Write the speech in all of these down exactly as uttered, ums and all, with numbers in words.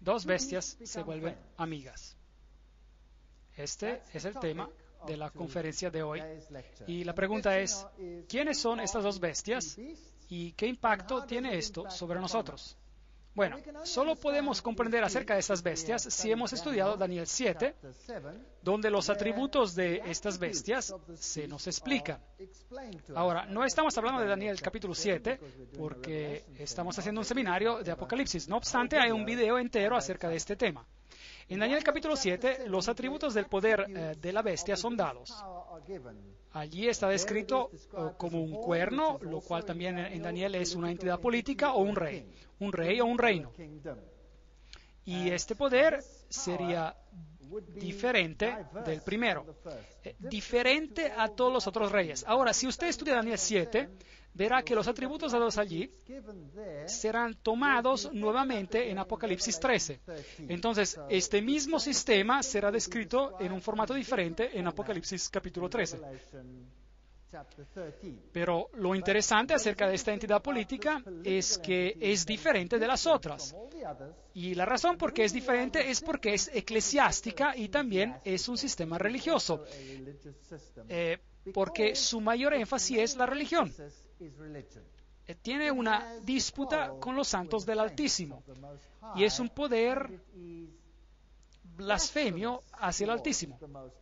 dos bestias se vuelven amigas. Este es el tema de la conferencia de hoy. Y la pregunta es, ¿quiénes son estas dos bestias y qué impacto tiene esto sobre nosotros? Bueno, solo podemos comprender acerca de estas bestias si hemos estudiado Daniel siete, donde los atributos de estas bestias se nos explican. Ahora, no estamos hablando de Daniel capítulo siete, porque estamos haciendo un seminario de Apocalipsis. No obstante, hay un video entero acerca de este tema. En Daniel capítulo siete, los atributos del poder eh, de la bestia son dados. Allí está descrito uh, como un cuerno, lo cual también en Daniel es una entidad política o un rey, un rey o un reino. Y este poder sería diferente del primero, eh, diferente a todos los otros reyes. Ahora, si usted estudia Daniel siete, verá que los atributos dados allí serán tomados nuevamente en Apocalipsis trece. Entonces, este mismo sistema será descrito en un formato diferente en Apocalipsis capítulo trece. Pero lo interesante acerca de esta entidad política es que es diferente de las otras. Y la razón por qué es diferente es porque es eclesiástica y también es un sistema religioso. Eh, porque su mayor énfasis es la religión. Eh, tiene una disputa con los santos del Altísimo. Y es un poder blasfemio hacia el Altísimo.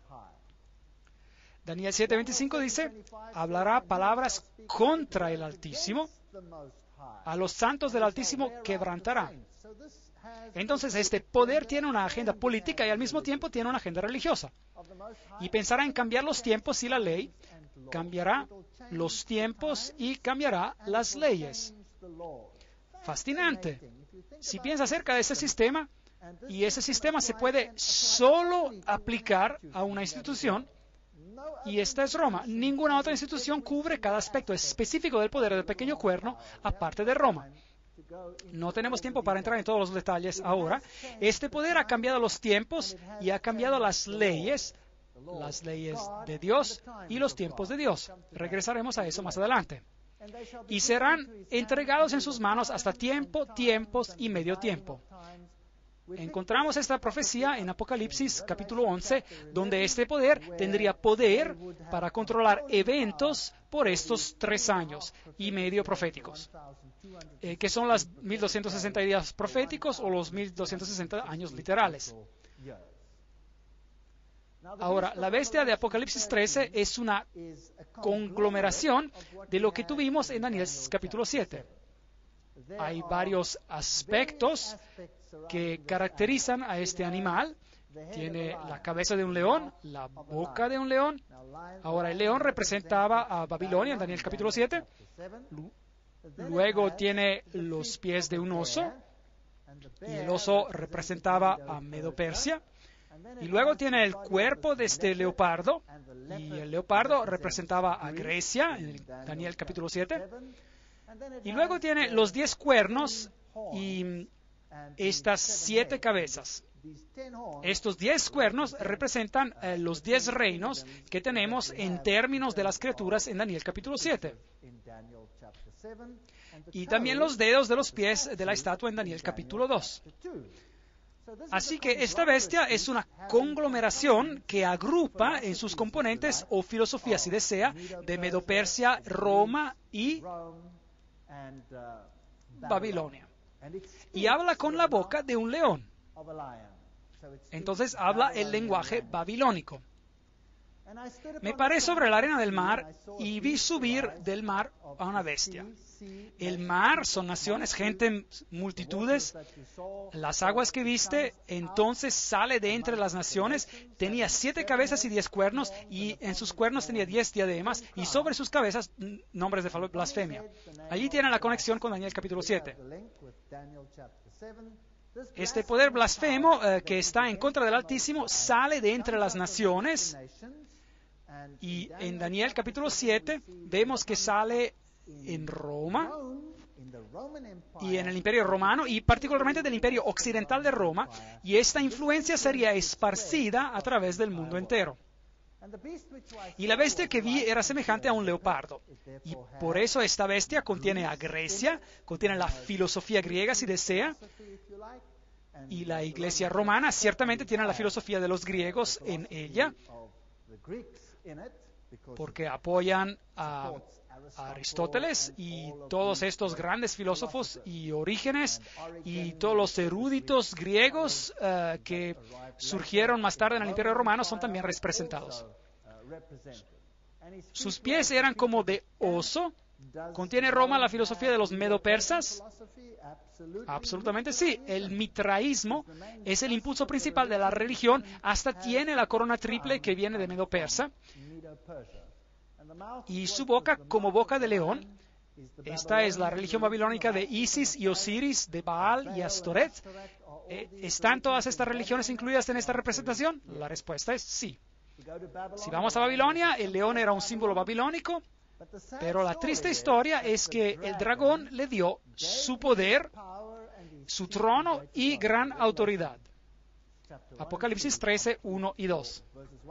Daniel siete veinticinco dice, hablará palabras contra el Altísimo, a los santos del Altísimo quebrantará. Entonces, este poder tiene una agenda política y al mismo tiempo tiene una agenda religiosa. Y pensará en cambiar los tiempos y la ley, cambiará los tiempos y cambiará las leyes. Fascinante. Si piensa acerca de ese sistema, y ese sistema se puede solo aplicar a una institución, y esta es Roma. Ninguna otra institución cubre cada aspecto específico del poder del pequeño cuerno, aparte de Roma. No tenemos tiempo para entrar en todos los detalles ahora. Este poder ha cambiado los tiempos y ha cambiado las leyes, las leyes de Dios y los tiempos de Dios. Regresaremos a eso más adelante. Y serán entregados en sus manos hasta tiempo, tiempos y medio tiempo. Encontramos esta profecía en Apocalipsis capítulo once, donde este poder tendría poder para controlar eventos por estos tres años y medio proféticos, eh, que son las mil doscientos sesenta días proféticos o los mil doscientos sesenta años literales. Ahora, la bestia de Apocalipsis trece es una conglomeración de lo que tuvimos en Daniel capítulo siete. Hay varios aspectos que caracterizan a este animal. Tiene la cabeza de un león, la boca de un león. Ahora, el león representaba a Babilonia en Daniel capítulo siete. Luego tiene los pies de un oso, y el oso representaba a Medo-Persia. Y luego tiene el cuerpo de este leopardo, y el leopardo representaba a Grecia en Daniel capítulo siete. Y luego tiene los diez cuernos y estas siete cabezas. Estos diez cuernos representan eh, los diez reinos que tenemos en términos de las criaturas en Daniel capítulo siete. Y también los dedos de los pies de la estatua en Daniel capítulo dos. Así que esta bestia es una conglomeración que agrupa en sus componentes o filosofía, si desea, de Medo-Persia, Roma y Babilonia. Y habla con la boca de un león. Entonces habla el lenguaje babilónico. Me paré sobre la arena del mar y vi subir del mar a una bestia. El mar son naciones, gente, multitudes. Las aguas que viste, entonces sale de entre las naciones. Tenía siete cabezas y diez cuernos, y en sus cuernos tenía diez diademas, y sobre sus cabezas nombres de blasfemia. Allí tiene la conexión con Daniel capítulo siete. Este poder blasfemo eh, que está en contra del Altísimo sale de entre las naciones, y en Daniel capítulo siete vemos que sale en Roma y en el Imperio Romano, y particularmente del Imperio Occidental de Roma, y esta influencia sería esparcida a través del mundo entero. Y la bestia que vi era semejante a un leopardo, y por eso esta bestia contiene a Grecia, contiene la filosofía griega, si desea, Y la iglesia romana ciertamente tiene la filosofía de los griegos en ella, porque apoyan a a Aristóteles y todos estos grandes filósofos y Orígenes y todos los eruditos griegos uh, que surgieron más tarde en el Imperio Romano son también representados. Sus pies eran como de oso. ¿Contiene Roma la filosofía de los medo-persas? Absolutamente sí. El mitraísmo es el impulso principal de la religión, hasta tiene la corona triple que viene de Medo-Persa. Y su boca como boca de león. Esta es la religión babilónica de Isis y Osiris, de Baal y Astoret. Eh, ¿Están todas estas religiones incluidas en esta representación? La respuesta es sí. Si vamos a Babilonia, el león era un símbolo babilónico, pero la triste historia es que el dragón le dio su poder, su trono y gran autoridad. Apocalipsis trece, uno y dos.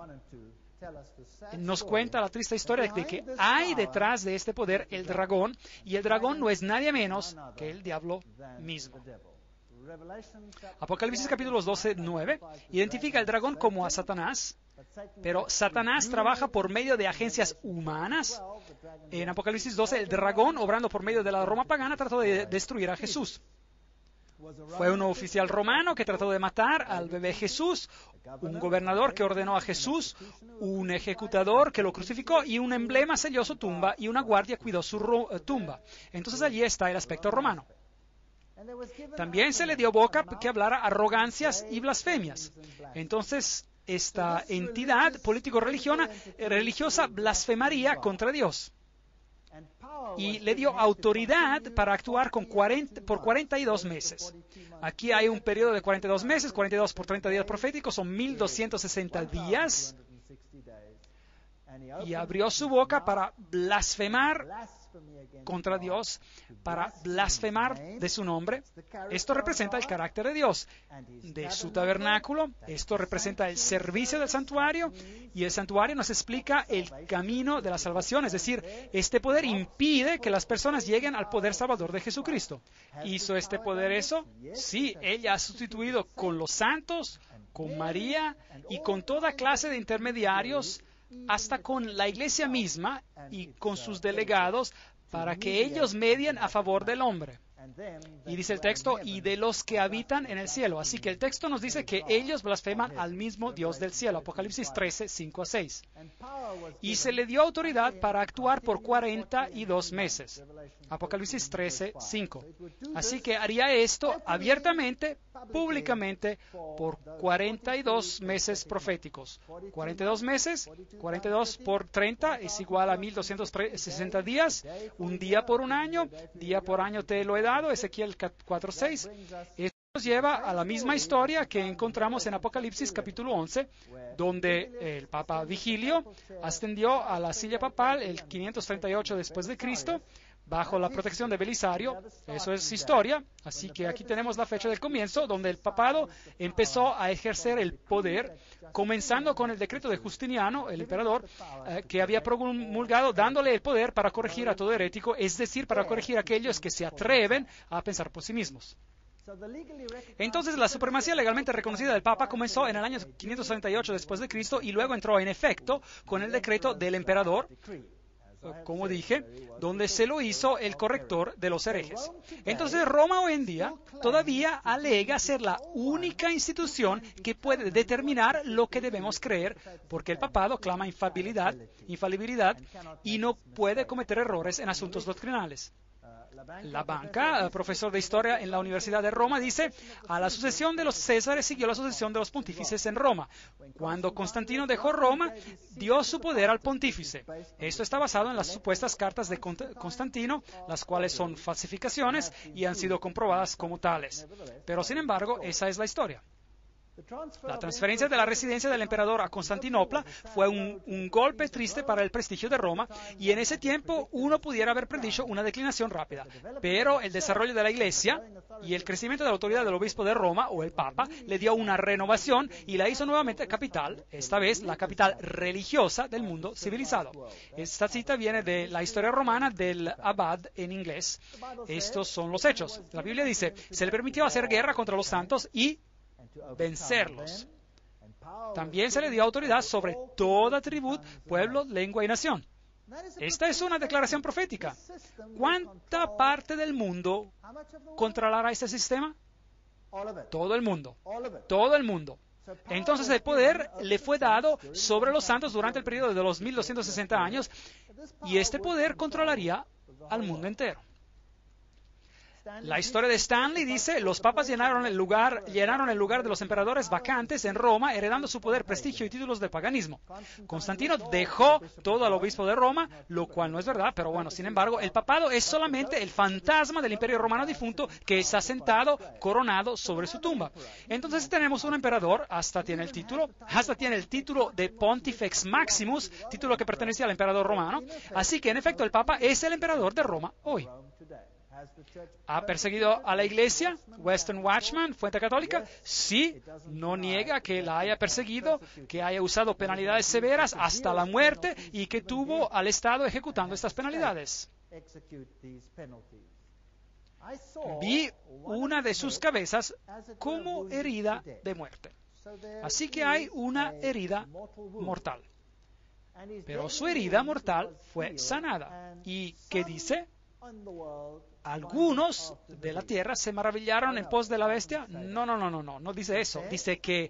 Nos cuenta la triste historia de que hay detrás de este poder el dragón, y el dragón no es nadie menos que el diablo mismo. Apocalipsis capítulos doce, nueve identifica al dragón como a Satanás, pero Satanás trabaja por medio de agencias humanas. En Apocalipsis doce, el dragón, obrando por medio de la Roma pagana, trató de destruir a Jesús. Fue un oficial romano que trató de matar al bebé Jesús, un gobernador que ordenó a Jesús, un ejecutador que lo crucificó y un emblema selló su tumba y una guardia cuidó su tumba. Entonces allí está el aspecto romano. También se le dio boca que hablara arrogancias y blasfemias. Entonces esta entidad político-religiosa blasfemaría contra Dios. Y le dio autoridad para actuar con cuarenta, por cuarenta y dos meses. Aquí hay un periodo de cuarenta y dos meses, cuarenta y dos por treinta días proféticos, son mil doscientos sesenta días. Y abrió su boca para blasfemar contra Dios, para blasfemar de su nombre. Esto representa el carácter de Dios, de su tabernáculo. Esto representa el servicio del santuario, y el santuario nos explica el camino de la salvación. Es decir, este poder impide que las personas lleguen al poder salvador de Jesucristo. ¿Hizo este poder eso? Sí, ella ha sustituido con los santos, con María y con toda clase de intermediarios, hasta con la iglesia misma y con sus delegados, para que ellos medien a favor del hombre. Y dice el texto, y de los que habitan en el cielo. Así que el texto nos dice que ellos blasfeman al mismo Dios del cielo. Apocalipsis trece, cinco a seis. Y se le dio autoridad para actuar por cuarenta y dos meses. Apocalipsis trece, cinco. Así que haría esto abiertamente, públicamente, por cuarenta y dos meses proféticos. cuarenta y dos meses, cuarenta y dos por treinta es igual a mil doscientos sesenta días, un día por un año, día por año te lo he dado, Ezequiel cuatro, seis. Esto nos lleva a la misma historia que encontramos en Apocalipsis capítulo once, donde el Papa Vigilio ascendió a la silla papal el quinientos treinta y ocho después de Cristo, bajo la protección de Belisario. Eso es historia. Así que aquí tenemos la fecha del comienzo, donde el papado empezó a ejercer el poder, comenzando con el decreto de Justiniano, el emperador, eh, que había promulgado dándole el poder para corregir a todo herético, es decir, para corregir a aquellos que se atreven a pensar por sí mismos. Entonces, la supremacía legalmente reconocida del Papa comenzó en el año quinientos treinta y ocho después de Cristo y luego entró en efecto con el decreto del emperador, como dije, donde se lo hizo el corrector de los herejes. Entonces, Roma hoy en día todavía alega ser la única institución que puede determinar lo que debemos creer, porque el papado clama infalibilidad, infalibilidad y no puede cometer errores en asuntos doctrinales. La Banca, profesor de historia en la Universidad de Roma, dice: a la sucesión de los Césares siguió la sucesión de los pontífices en Roma. Cuando Constantino dejó Roma, dio su poder al pontífice. Esto está basado en las supuestas cartas de Constantino, las cuales son falsificaciones y han sido comprobadas como tales. Pero, sin embargo, esa es la historia. La transferencia de la residencia del emperador a Constantinopla fue un, un golpe triste para el prestigio de Roma, y en ese tiempo uno pudiera haber predicho una declinación rápida. Pero el desarrollo de la Iglesia y el crecimiento de la autoridad del obispo de Roma o el Papa le dio una renovación y la hizo nuevamente capital, esta vez la capital religiosa del mundo civilizado. Esta cita viene de la historia romana del Abad en inglés. Estos son los hechos. La Biblia dice: se le permitió hacer guerra contra los santos y vencerlos. También se le dio autoridad sobre toda tribu, pueblo, lengua y nación. Esta es una declaración profética. ¿Cuánta parte del mundo controlará este sistema? Todo el mundo. Todo el mundo. Entonces el poder le fue dado sobre los santos durante el periodo de los mil doscientos sesenta años, y este poder controlaría al mundo entero. La historia de Stanley dice: los papas llenaron el lugar, llenaron el lugar de los emperadores vacantes en Roma, heredando su poder, prestigio y títulos de paganismo. Constantino dejó todo al obispo de Roma, lo cual no es verdad, pero bueno, sin embargo, el papado es solamente el fantasma del imperio romano difunto que está sentado, coronado sobre su tumba. Entonces tenemos un emperador, hasta tiene el título, hasta tiene el título de Pontifex Maximus, título que pertenecía al emperador romano. Así que en efecto el papa es el emperador de Roma hoy. ¿Ha perseguido a la Iglesia? Western Watchman, Fuente Católica, sí, no niega que la haya perseguido, que haya usado penalidades severas hasta la muerte y que tuvo al Estado ejecutando estas penalidades. Vi una de sus cabezas como herida de muerte. Así que hay una herida mortal. Pero su herida mortal fue sanada. ¿Y qué dice? Algunos de la tierra se maravillaron en pos de la bestia. No, no, no, no, no, no dice eso. Dice que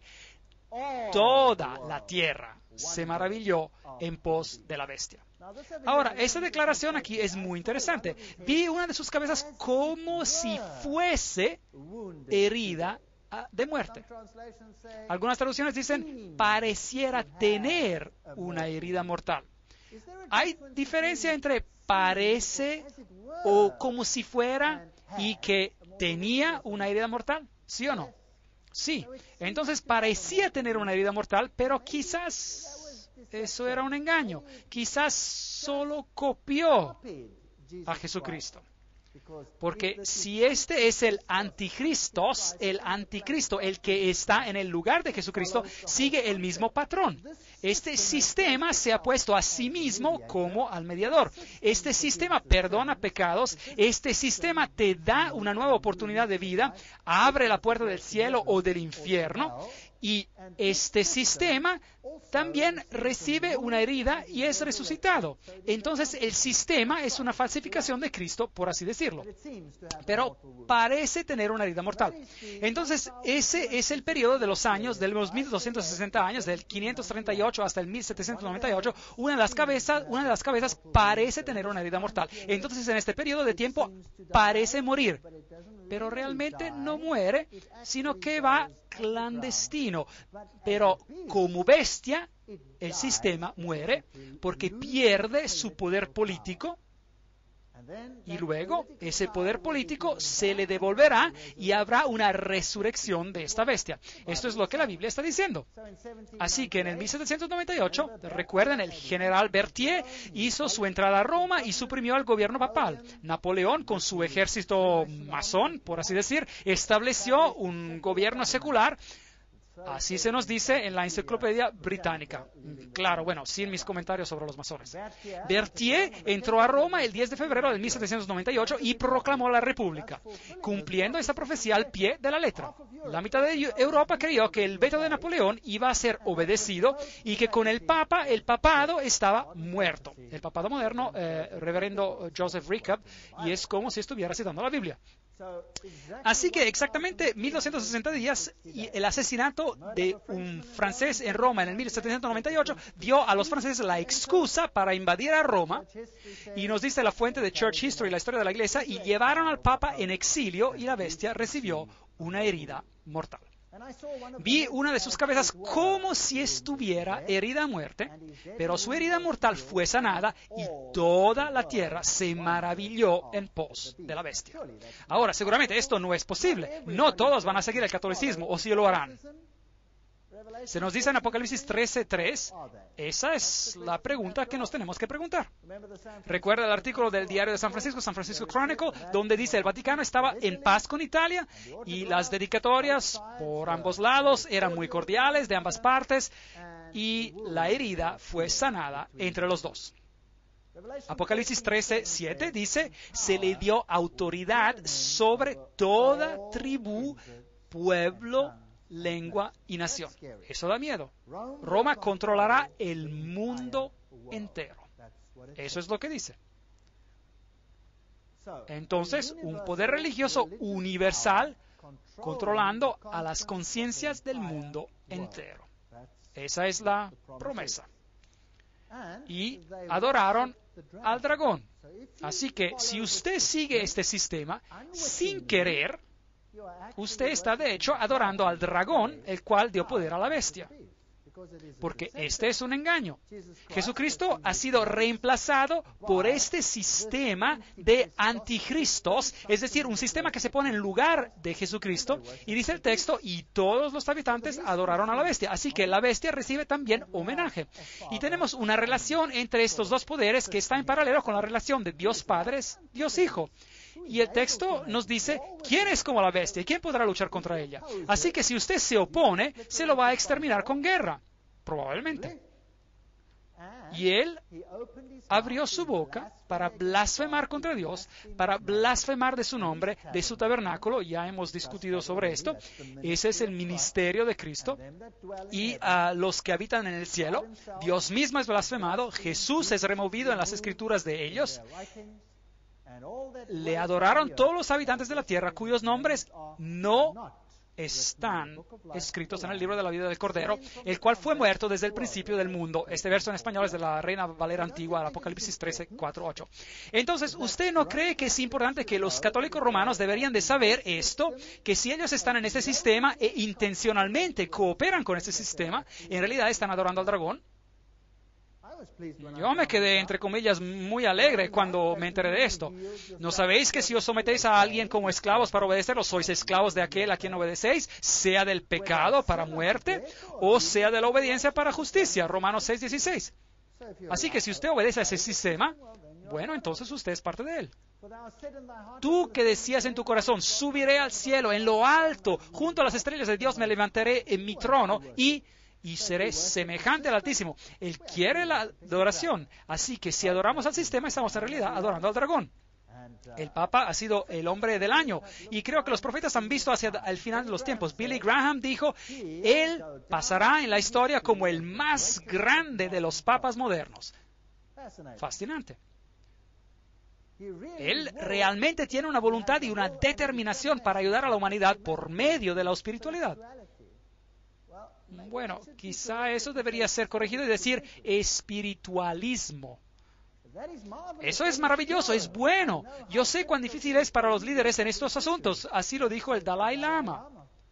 toda la tierra se maravilló en pos de la bestia. Ahora, esta declaración aquí es muy interesante. Vi una de sus cabezas como si fuese herida de muerte. Algunas traducciones dicen pareciera tener una herida mortal. ¿Hay diferencia entre parece o como si fuera y que tenía una herida mortal? ¿Sí o no? Sí. Entonces parecía tener una herida mortal, pero quizás eso era un engaño. Quizás solo copió a Jesucristo. Porque si este es el anticristo, el anticristo, el que está en el lugar de Jesucristo, sigue el mismo patrón. Este sistema se ha puesto a sí mismo como al mediador. Este sistema perdona pecados. Este sistema te da una nueva oportunidad de vida, abre la puerta del cielo o del infierno. Y este sistema también recibe una herida y es resucitado. Entonces el sistema es una falsificación de Cristo, por así decirlo. Pero parece tener una herida mortal. Entonces ese es el periodo de los años, de los mil doscientos sesenta años, del quinientos treinta y ocho hasta el mil setecientos noventa y ocho. Una de las cabezas, una de las cabezas parece tener una herida mortal. Entonces en este periodo de tiempo parece morir. Pero realmente no muere, sino que va clandestino. Pero como bestia, el sistema muere porque pierde su poder político. Y luego ese poder político se le devolverá y habrá una resurrección de esta bestia. Esto es lo que la Biblia está diciendo. Así que en el mil setecientos noventa y ocho, recuerden, el general Berthier hizo su entrada a Roma y suprimió al gobierno papal. Napoleón, con su ejército masón, por así decir, estableció un gobierno secular. Así se nos dice en la Enciclopedia Británica. Claro, bueno, sin mis comentarios sobre los masones. Berthier entró a Roma el diez de febrero de mil setecientos noventa y ocho y proclamó la República, cumpliendo esta profecía al pie de la letra. La mitad de Europa creyó que el veto de Napoleón iba a ser obedecido y que con el Papa, el papado estaba muerto. El papado moderno, eh, reverendo Joseph Rickup, y es como si estuviera citando la Biblia. Así que exactamente mil doscientos sesenta días y el asesinato de un francés en Roma en el mil setecientos noventa y ocho dio a los franceses la excusa para invadir a Roma, y nos dice la fuente de Church History, la historia de la Iglesia, y llevaron al Papa en exilio y la bestia recibió una herida mortal. Vi una de sus cabezas como si estuviera herida a muerte, pero su herida mortal fue sanada y toda la tierra se maravilló en pos de la bestia. Ahora, seguramente esto no es posible. No todos van a seguir el catolicismo, o si lo harán. Se nos dice en Apocalipsis trece tres, esa es la pregunta que nos tenemos que preguntar. Recuerda el artículo del diario de San Francisco, San Francisco Chronicle, donde dice el Vaticano estaba en paz con Italia y las dedicatorias por ambos lados eran muy cordiales de ambas partes y la herida fue sanada entre los dos. Apocalipsis trece siete dice, se le dio autoridad sobre toda tribu, pueblo, lengua y nación. Eso da miedo. Roma controlará el mundo entero. Eso es lo que dice. Entonces, un poder religioso universal controlando a las conciencias del mundo entero. Esa es la promesa. Y adoraron al dragón. Así que si usted sigue este sistema sin querer, usted está de hecho adorando al dragón, el cual dio poder a la bestia. Porque este es un engaño. Jesucristo ha sido reemplazado por este sistema de anticristos, es decir, un sistema que se pone en lugar de Jesucristo, y dice el texto, y todos los habitantes adoraron a la bestia. Así que la bestia recibe también homenaje. Y tenemos una relación entre estos dos poderes que está en paralelo con la relación de Dios Padre, Dios Hijo. Y el texto nos dice, ¿quién es como la bestia? ¿Y quién podrá luchar contra ella? Así que si usted se opone, se lo va a exterminar con guerra, probablemente. Y él abrió su boca para blasfemar contra Dios, para blasfemar de su nombre, de su tabernáculo. Ya hemos discutido sobre esto. Ese es el ministerio de Cristo. Y a los que habitan en el cielo, Dios mismo es blasfemado, Jesús es removido en las escrituras de ellos. Le adoraron todos los habitantes de la tierra cuyos nombres no están escritos en el libro de la vida del Cordero, el cual fue muerto desde el principio del mundo. Este verso en español es de la Reina Valera Antigua, el Apocalipsis trece, cuatro, ocho. Entonces, ¿usted no cree que es importante que los católicos romanos deberían de saber esto? Que si ellos están en este sistema e intencionalmente cooperan con este sistema, en realidad están adorando al dragón. Yo me quedé, entre comillas, muy alegre cuando me enteré de esto. ¿No sabéis que si os sometéis a alguien como esclavos para obedecerlo, sois esclavos de aquel a quien obedecéis, sea del pecado para muerte o sea de la obediencia para justicia? Romanos seis, dieciséis. Así que si usted obedece a ese sistema, bueno, entonces usted es parte de él. Tú que decías en tu corazón, subiré al cielo, en lo alto, junto a las estrellas de Dios me levantaré en mi trono y... y seré semejante al Altísimo. Él quiere la adoración. Así que si adoramos al sistema, estamos en realidad adorando al dragón. El Papa ha sido el hombre del año. Y creo que los profetas han visto hacia el final de los tiempos. Billy Graham dijo, él pasará en la historia como el más grande de los papas modernos. Fascinante. Él realmente tiene una voluntad y una determinación para ayudar a la humanidad por medio de la espiritualidad. Bueno, quizá eso debería ser corregido y decir espiritualismo. Eso es maravilloso, es bueno. Yo sé cuán difícil es para los líderes en estos asuntos. Así lo dijo el Dalai Lama.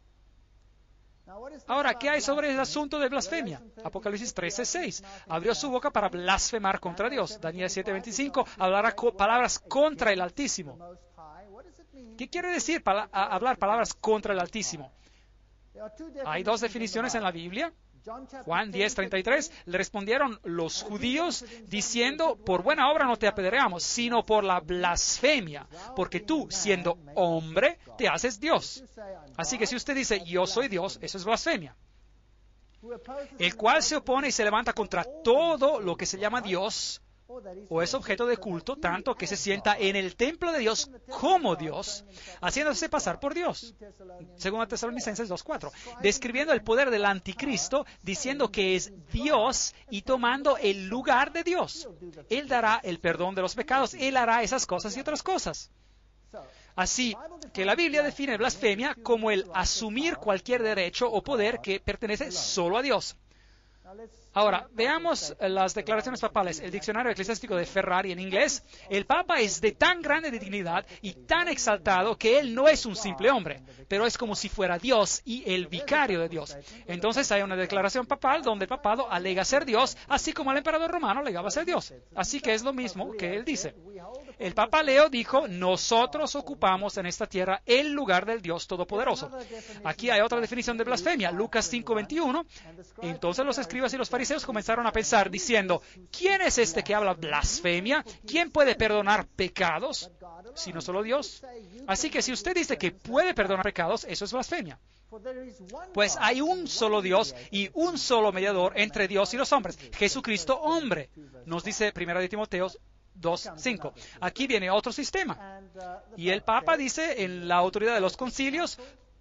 Ahora, ¿qué hay sobre el asunto de blasfemia? Apocalipsis trece, seis. Abrió su boca para blasfemar contra Dios. Daniel siete, veinticinco. Hablará co- palabras contra el Altísimo. ¿Qué quiere decir pala- hablar palabras contra el Altísimo? Hay dos definiciones en la Biblia. Juan diez, treinta y tres, le respondieron los judíos diciendo, por buena obra no te apedreamos, sino por la blasfemia, porque tú, siendo hombre, te haces Dios. Así que si usted dice, yo soy Dios, eso es blasfemia. El cual se opone y se levanta contra todo lo que se llama Dios, o es objeto de culto, tanto que se sienta en el templo de Dios como Dios, haciéndose pasar por Dios. Según Tesalonicenses dos, cuatro. Describiendo el poder del anticristo, diciendo que es Dios y tomando el lugar de Dios. Él dará el perdón de los pecados, Él hará esas cosas y otras cosas. Así que la Biblia define blasfemia como el asumir cualquier derecho o poder que pertenece solo a Dios. Ahora, veamos las declaraciones papales. El diccionario eclesiástico de Ferrari en inglés. El Papa es de tan grande dignidad y tan exaltado que él no es un simple hombre, pero es como si fuera Dios y el vicario de Dios. Entonces hay una declaración papal donde el papado alega ser Dios, así como el emperador romano alegaba ser Dios. Así que es lo mismo que él dice. El Papa Leo dijo, nosotros ocupamos en esta tierra el lugar del Dios Todopoderoso. Aquí hay otra definición de blasfemia, Lucas cinco veintiuno. Entonces los escribas y los fariseos comenzaron a pensar diciendo, ¿quién es este que habla blasfemia? ¿Quién puede perdonar pecados? Sino solo Dios. Así que si usted dice que puede perdonar pecados, eso es blasfemia. Pues hay un solo Dios y un solo mediador entre Dios y los hombres, Jesucristo hombre, nos dice primera de Timoteo dos cinco. Aquí viene otro sistema. Y el Papa dice en la autoridad de los concilios,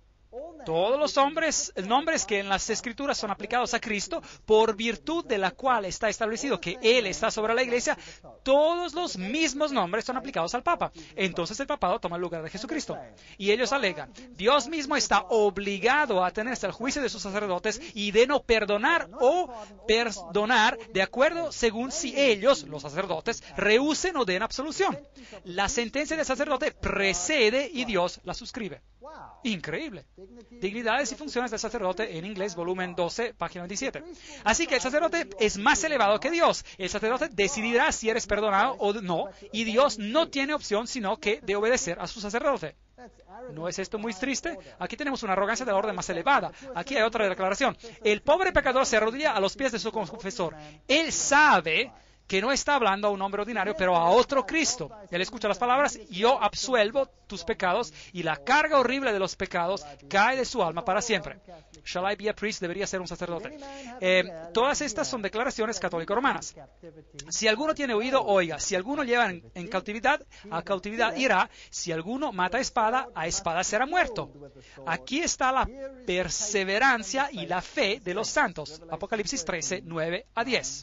todos los hombres, nombres que en las Escrituras son aplicados a Cristo, por virtud de la cual está establecido que Él está sobre la Iglesia, todos los mismos nombres son aplicados al Papa. Entonces el papado toma el lugar de Jesucristo. Y ellos alegan, Dios mismo está obligado a atenerse al juicio de sus sacerdotes y de no perdonar o perdonar de acuerdo según si ellos, los sacerdotes, rehúsen o den absolución. La sentencia del sacerdote precede y Dios la suscribe. Increíble. Dignidades y funciones del sacerdote en inglés, volumen doce, página veintisiete. Así que el sacerdote es más elevado que Dios. El sacerdote decidirá si eres perdonado o no, y Dios no tiene opción sino que de obedecer a su sacerdote. ¿No es esto muy triste? Aquí tenemos una arrogancia de la orden más elevada. Aquí hay otra declaración. El pobre pecador se arrodilla a los pies de su confesor. Él sabe que no está hablando a un hombre ordinario, pero a otro Cristo. Él escucha las palabras, yo absuelvo tus pecados, y la carga horrible de los pecados cae de su alma para siempre. Shall I be a priest? Debería ser un sacerdote. Eh, todas estas son declaraciones católico-romanas. Si alguno tiene oído, oiga. Si alguno lleva en, en cautividad, a cautividad irá. Si alguno mata a espada, a espada será muerto. Aquí está la perseverancia y la fe de los santos. Apocalipsis trece, nueve a diez.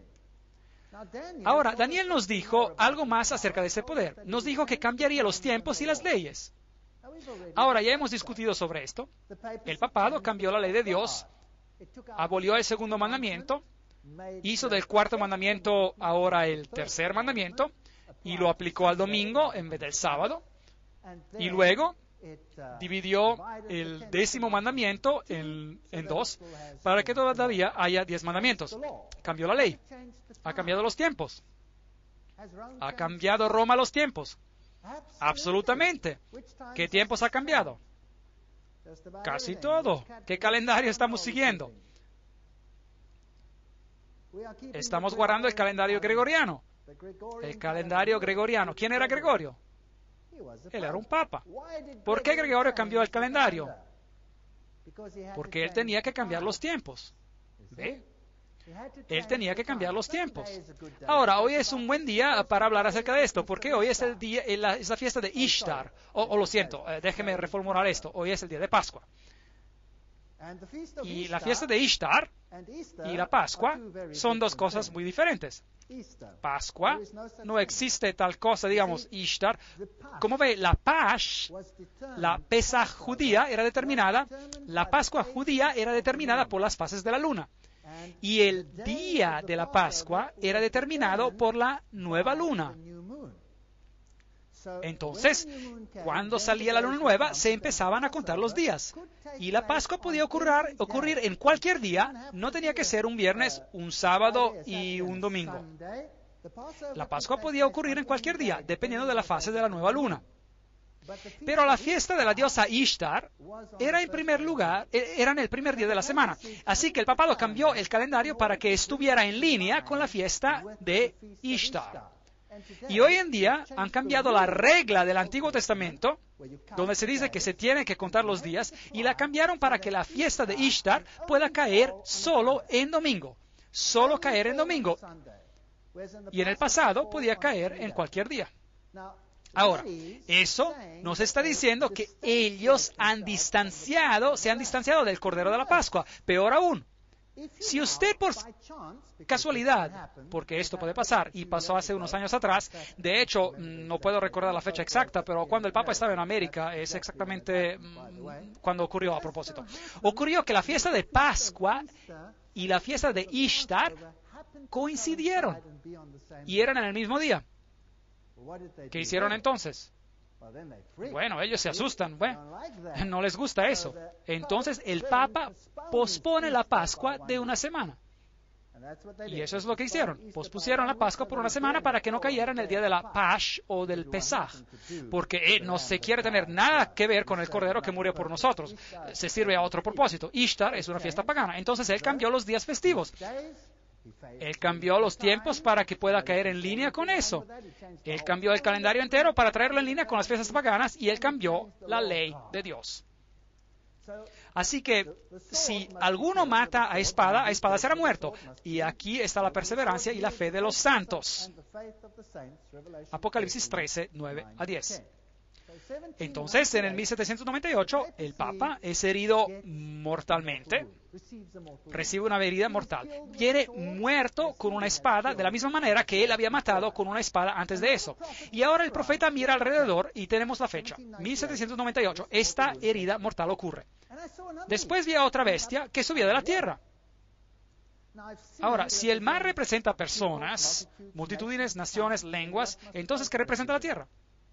Ahora, Daniel nos dijo algo más acerca de ese poder. Nos dijo que cambiaría los tiempos y las leyes. Ahora, ya hemos discutido sobre esto. El papado cambió la ley de Dios, abolió el segundo mandamiento, hizo del cuarto mandamiento ahora el tercer mandamiento, y lo aplicó al domingo en vez del sábado. Y luego dividió el décimo mandamiento en, en dos para que todavía haya diez mandamientos. Cambió la ley. Ha cambiado los tiempos. ¿Ha cambiado Roma los tiempos? Absolutamente. ¿Qué tiempos ha cambiado? Casi todo. ¿Qué calendario estamos siguiendo? Estamos guardando el calendario gregoriano. El calendario gregoriano. ¿Quién era Gregorio? Él era un papa. ¿Por qué Gregorio cambió el calendario? Porque él tenía que cambiar los tiempos. ¿Ve? Él tenía que cambiar los tiempos. Ahora, hoy es un buen día para hablar acerca de esto, porque hoy es el día, es la fiesta de Ishtar. O, o lo siento, eh, déjeme reformular esto. Hoy es el día de Pascua. Y la fiesta de Ishtar y la Pascua son dos cosas muy diferentes. Pascua, no existe tal cosa, digamos, Ishtar. Como ve, la Pash, la Pesaj judía era determinada, la Pascua judía era determinada por las fases de la luna. Y el día de la Pascua era determinado por la nueva luna. Entonces, cuando salía la luna nueva, se empezaban a contar los días. Y la Pascua podía ocurrir, ocurrir en cualquier día, no tenía que ser un viernes, un sábado y un domingo. La Pascua podía ocurrir en cualquier día, dependiendo de la fase de la nueva luna. Pero la fiesta de la diosa Ishtar era en primer lugar, era en el primer día de la semana. Así que el papado cambió el calendario para que estuviera en línea con la fiesta de Ishtar. Y hoy en día han cambiado la regla del Antiguo Testamento, donde se dice que se tienen que contar los días, y la cambiaron para que la fiesta de Ishtar pueda caer solo en domingo. Solo caer en domingo. Y en el pasado podía caer en cualquier día. Ahora, eso nos está diciendo que ellos han distanciado, se han distanciado del Cordero de la Pascua. Peor aún, si usted por casualidad, porque esto puede pasar, y pasó hace unos años atrás, de hecho, no puedo recordar la fecha exacta, pero cuando el Papa estaba en América, es exactamente cuando ocurrió a propósito. Ocurrió que la fiesta de Pascua y la fiesta de Ishtar coincidieron y eran en el mismo día. ¿Qué hicieron entonces? Bueno, ellos se asustan. Bueno, no les gusta eso. Entonces el Papa pospone la Pascua de una semana. Y eso es lo que hicieron. Pospusieron la Pascua por una semana para que no cayera en el día de la Pash o del Pesaj, porque no se quiere tener nada que ver con el Cordero que murió por nosotros. Se sirve a otro propósito. Ishtar es una fiesta pagana. Entonces él cambió los días festivos. Él cambió los tiempos para que pueda caer en línea con eso. Él cambió el calendario entero para traerlo en línea con las fiestas paganas y él cambió la ley de Dios. Así que si alguno mata a espada, a espada será muerto. Y aquí está la perseverancia y la fe de los santos. Apocalipsis trece, nueve a diez. Entonces, en el mil setecientos noventa y ocho, el Papa es herido mortalmente, recibe una herida mortal. Viene muerto con una espada de la misma manera que él había matado con una espada antes de eso. Y ahora el profeta mira alrededor y tenemos la fecha, mil setecientos noventa y ocho. Esta herida mortal ocurre. Después vi a otra bestia que subía de la tierra. Ahora, si el mar representa personas, multitudes, naciones, lenguas, entonces ¿qué representa la tierra?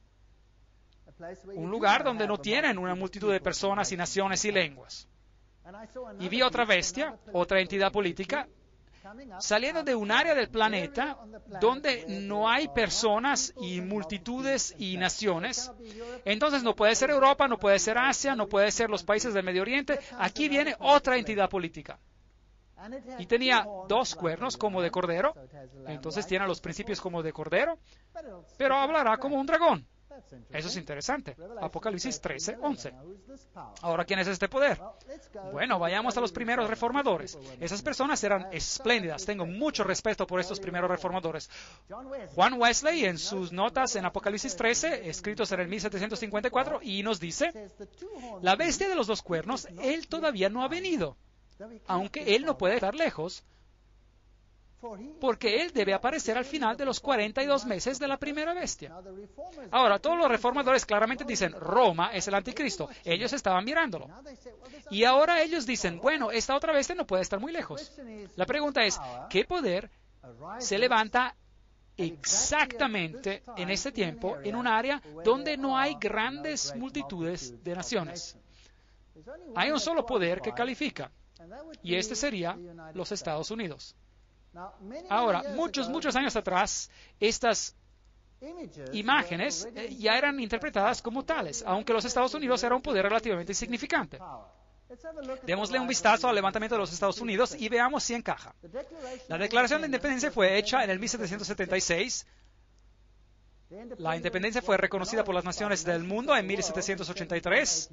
Un lugar donde no tienen una multitud de personas y naciones y lenguas. Y vi otra bestia, otra entidad política, saliendo de un área del planeta donde no hay personas y multitudes y naciones. Entonces no puede ser Europa, no puede ser Asia, no puede ser los países del Medio Oriente. Aquí viene otra entidad política. Y tenía dos cuernos como de cordero, entonces tiene los principios como de cordero, pero hablará como un dragón. Eso es interesante. Apocalipsis trece, once. Ahora, ¿quién es este poder? Bueno, vayamos a los primeros reformadores. Esas personas eran espléndidas. Tengo mucho respeto por estos primeros reformadores. Juan Wesley, en sus notas en Apocalipsis trece, escritos en el mil setecientos cincuenta y cuatro, y nos dice, la bestia de los dos cuernos, él todavía no ha venido, aunque él no puede estar lejos, porque él debe aparecer al final de los cuarenta y dos meses de la primera bestia. Ahora, todos los reformadores claramente dicen, Roma es el anticristo. Ellos estaban mirándolo. Y ahora ellos dicen, bueno, esta otra bestia no puede estar muy lejos. La pregunta es, ¿qué poder se levanta exactamente en este tiempo en un área donde no hay grandes multitudes de naciones? Hay un solo poder que califica, y este sería los Estados Unidos. Ahora, muchos, muchos años atrás, estas imágenes eh, ya eran interpretadas como tales, aunque los Estados Unidos era un poder relativamente insignificante. Démosle un vistazo al levantamiento de los Estados Unidos y veamos si encaja. La Declaración de Independencia fue hecha en el mil setecientos setenta y seis. La independencia fue reconocida por las naciones del mundo en mil setecientos ochenta y tres.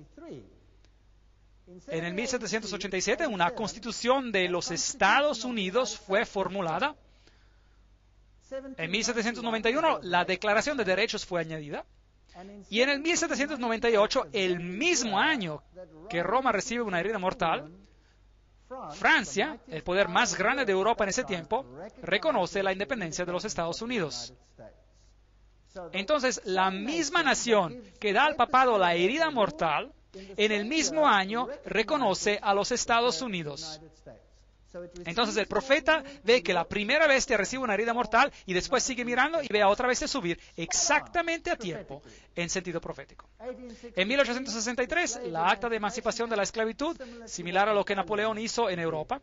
En el mil setecientos ochenta y siete, una constitución de los Estados Unidos fue formulada. En mil setecientos noventa y uno, la Declaración de Derechos fue añadida. Y en el mil setecientos noventa y ocho, el mismo año que Roma recibe una herida mortal, Francia, el poder más grande de Europa en ese tiempo, reconoce la independencia de los Estados Unidos. Entonces, la misma nación que da al papado la herida mortal, en el mismo año reconoce a los Estados Unidos. Entonces el profeta ve que la primera bestia recibe una herida mortal y después sigue mirando y ve a otra bestia subir exactamente a tiempo en sentido profético. En mil ochocientos sesenta y tres, la acta de emancipación de la esclavitud, similar a lo que Napoleón hizo en Europa.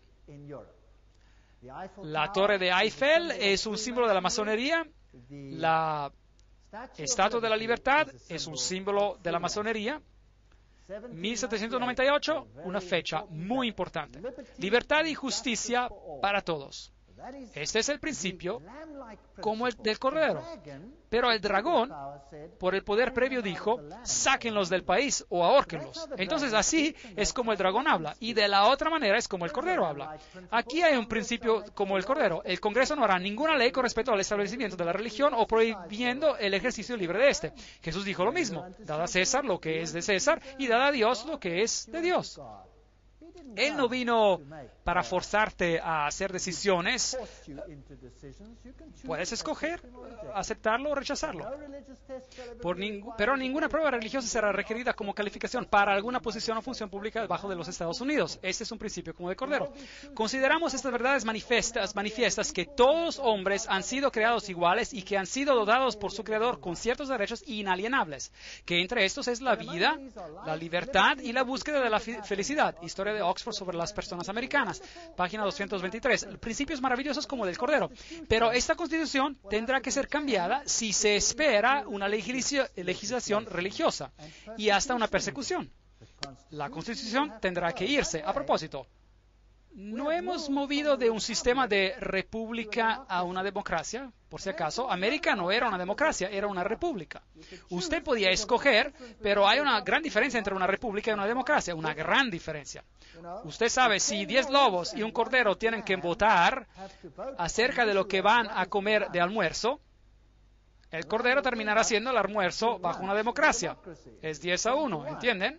La torre de Eiffel es un símbolo de la masonería. La estatua de la libertad es un símbolo de la masonería. mil setecientos noventa y ocho, una fecha muy importante. Libertad y justicia para todos. Este es el principio como el del Cordero. Pero el dragón, por el poder previo, dijo, sáquenlos del país o ahórquenlos. Entonces así es como el dragón habla. Y de la otra manera es como el Cordero habla. Aquí hay un principio como el Cordero. El Congreso no hará ninguna ley con respecto al establecimiento de la religión o prohibiendo el ejercicio libre de este. Jesús dijo lo mismo. Dad a César lo que es de César y dad a Dios lo que es de Dios. Él no vino para forzarte a hacer decisiones. Puedes escoger aceptarlo o rechazarlo. Por ningú- pero ninguna prueba religiosa será requerida como calificación para alguna posición o función pública debajo de los Estados Unidos. Este es un principio como de Cordero. Consideramos estas verdades manifiestas, manifiestas que todos los hombres han sido creados iguales y que han sido dotados por su Creador con ciertos derechos inalienables, que entre estos es la vida, la libertad y la búsqueda de la fi- felicidad. Historia de Oxford sobre las personas americanas, página doscientos veintitrés. Principios maravillosos como del Cordero. Pero esta Constitución tendrá que ser cambiada si se espera una legisla- legislación religiosa y hasta una persecución. La Constitución tendrá que irse. A propósito, ¿no hemos movido de un sistema de república a una democracia? Por si acaso, América no era una democracia, era una república. Usted podía escoger, pero hay una gran diferencia entre una república y una democracia, una gran diferencia. Usted sabe, si diez lobos y un cordero tienen que votar acerca de lo que van a comer de almuerzo, el cordero terminará siendo el almuerzo bajo una democracia. Es diez a uno, ¿entienden?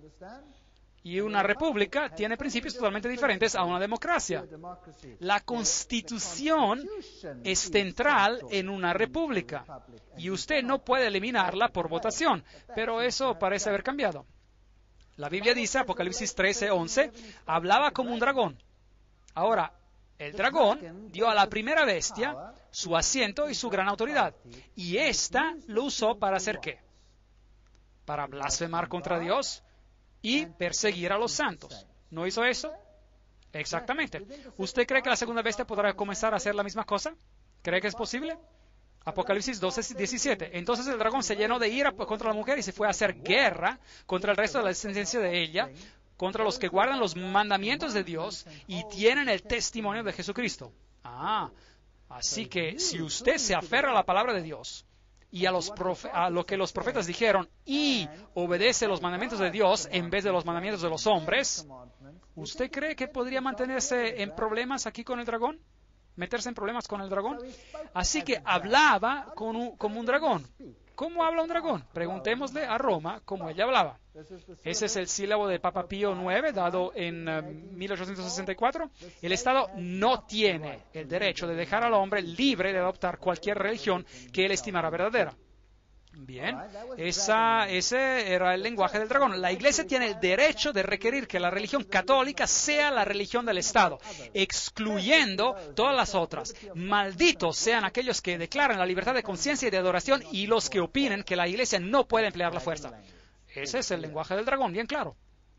Y una república tiene principios totalmente diferentes a una democracia. La Constitución es central en una república y usted no puede eliminarla por votación, pero eso parece haber cambiado. La Biblia dice, Apocalipsis trece, once, hablaba como un dragón. Ahora, el dragón dio a la primera bestia su asiento y su gran autoridad, y ésta lo usó para hacer ¿qué? Para blasfemar contra Dios y perseguir a los santos. ¿No hizo eso? Exactamente. ¿Usted cree que la segunda bestia podrá comenzar a hacer la misma cosa? ¿Cree que es posible? Apocalipsis doce, diecisiete. Entonces el dragón se llenó de ira contra la mujer y se fue a hacer guerra contra el resto de la descendencia de ella, contra los que guardan los mandamientos de Dios y tienen el testimonio de Jesucristo. Ah, así que si usted se aferra a la palabra de Dios y a, los profe- a lo que los profetas dijeron y obedece los mandamientos de Dios en vez de los mandamientos de los hombres, ¿usted cree que podría mantenerse en problemas aquí con el dragón? ¿Meterse en problemas con el dragón? Así que hablaba con un- como un dragón. ¿Cómo habla un dragón? Preguntémosle a Roma cómo ella hablaba. Ese es el sílabo de Papa Pío noveno, dado en uh, mil ochocientos sesenta y cuatro. El Estado no tiene el derecho de dejar al hombre libre de adoptar cualquier religión que él estimara verdadera. Bien, esa, ese era el lenguaje del dragón. La Iglesia tiene el derecho de requerir que la religión católica sea la religión del Estado, excluyendo todas las otras. Malditos sean aquellos que declaran la libertad de conciencia y de adoración y los que opinen que la Iglesia no puede emplear la fuerza. Ese es el lenguaje del dragón, bien claro.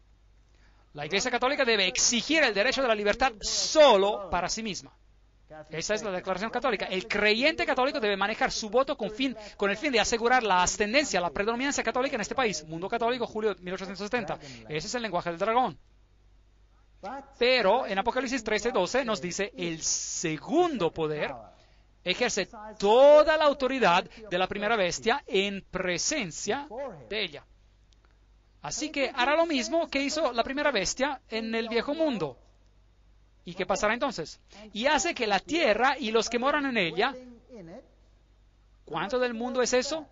La Iglesia católica debe exigir el derecho de la libertad solo para sí misma. Esa es la declaración católica. El creyente católico debe manejar su voto con, fin, con el fin de asegurar la ascendencia, la predominancia católica en este país. Mundo Católico, julio de mil ochocientos setenta. Ese es el lenguaje del dragón. Pero en Apocalipsis trece, doce nos dice el segundo poder ejerce toda la autoridad de la primera bestia en presencia de ella. Así que hará lo mismo que hizo la primera bestia en el viejo mundo. ¿Y qué pasará entonces? Y hace que la tierra y los que moran en ella, ¿cuánto del mundo es eso?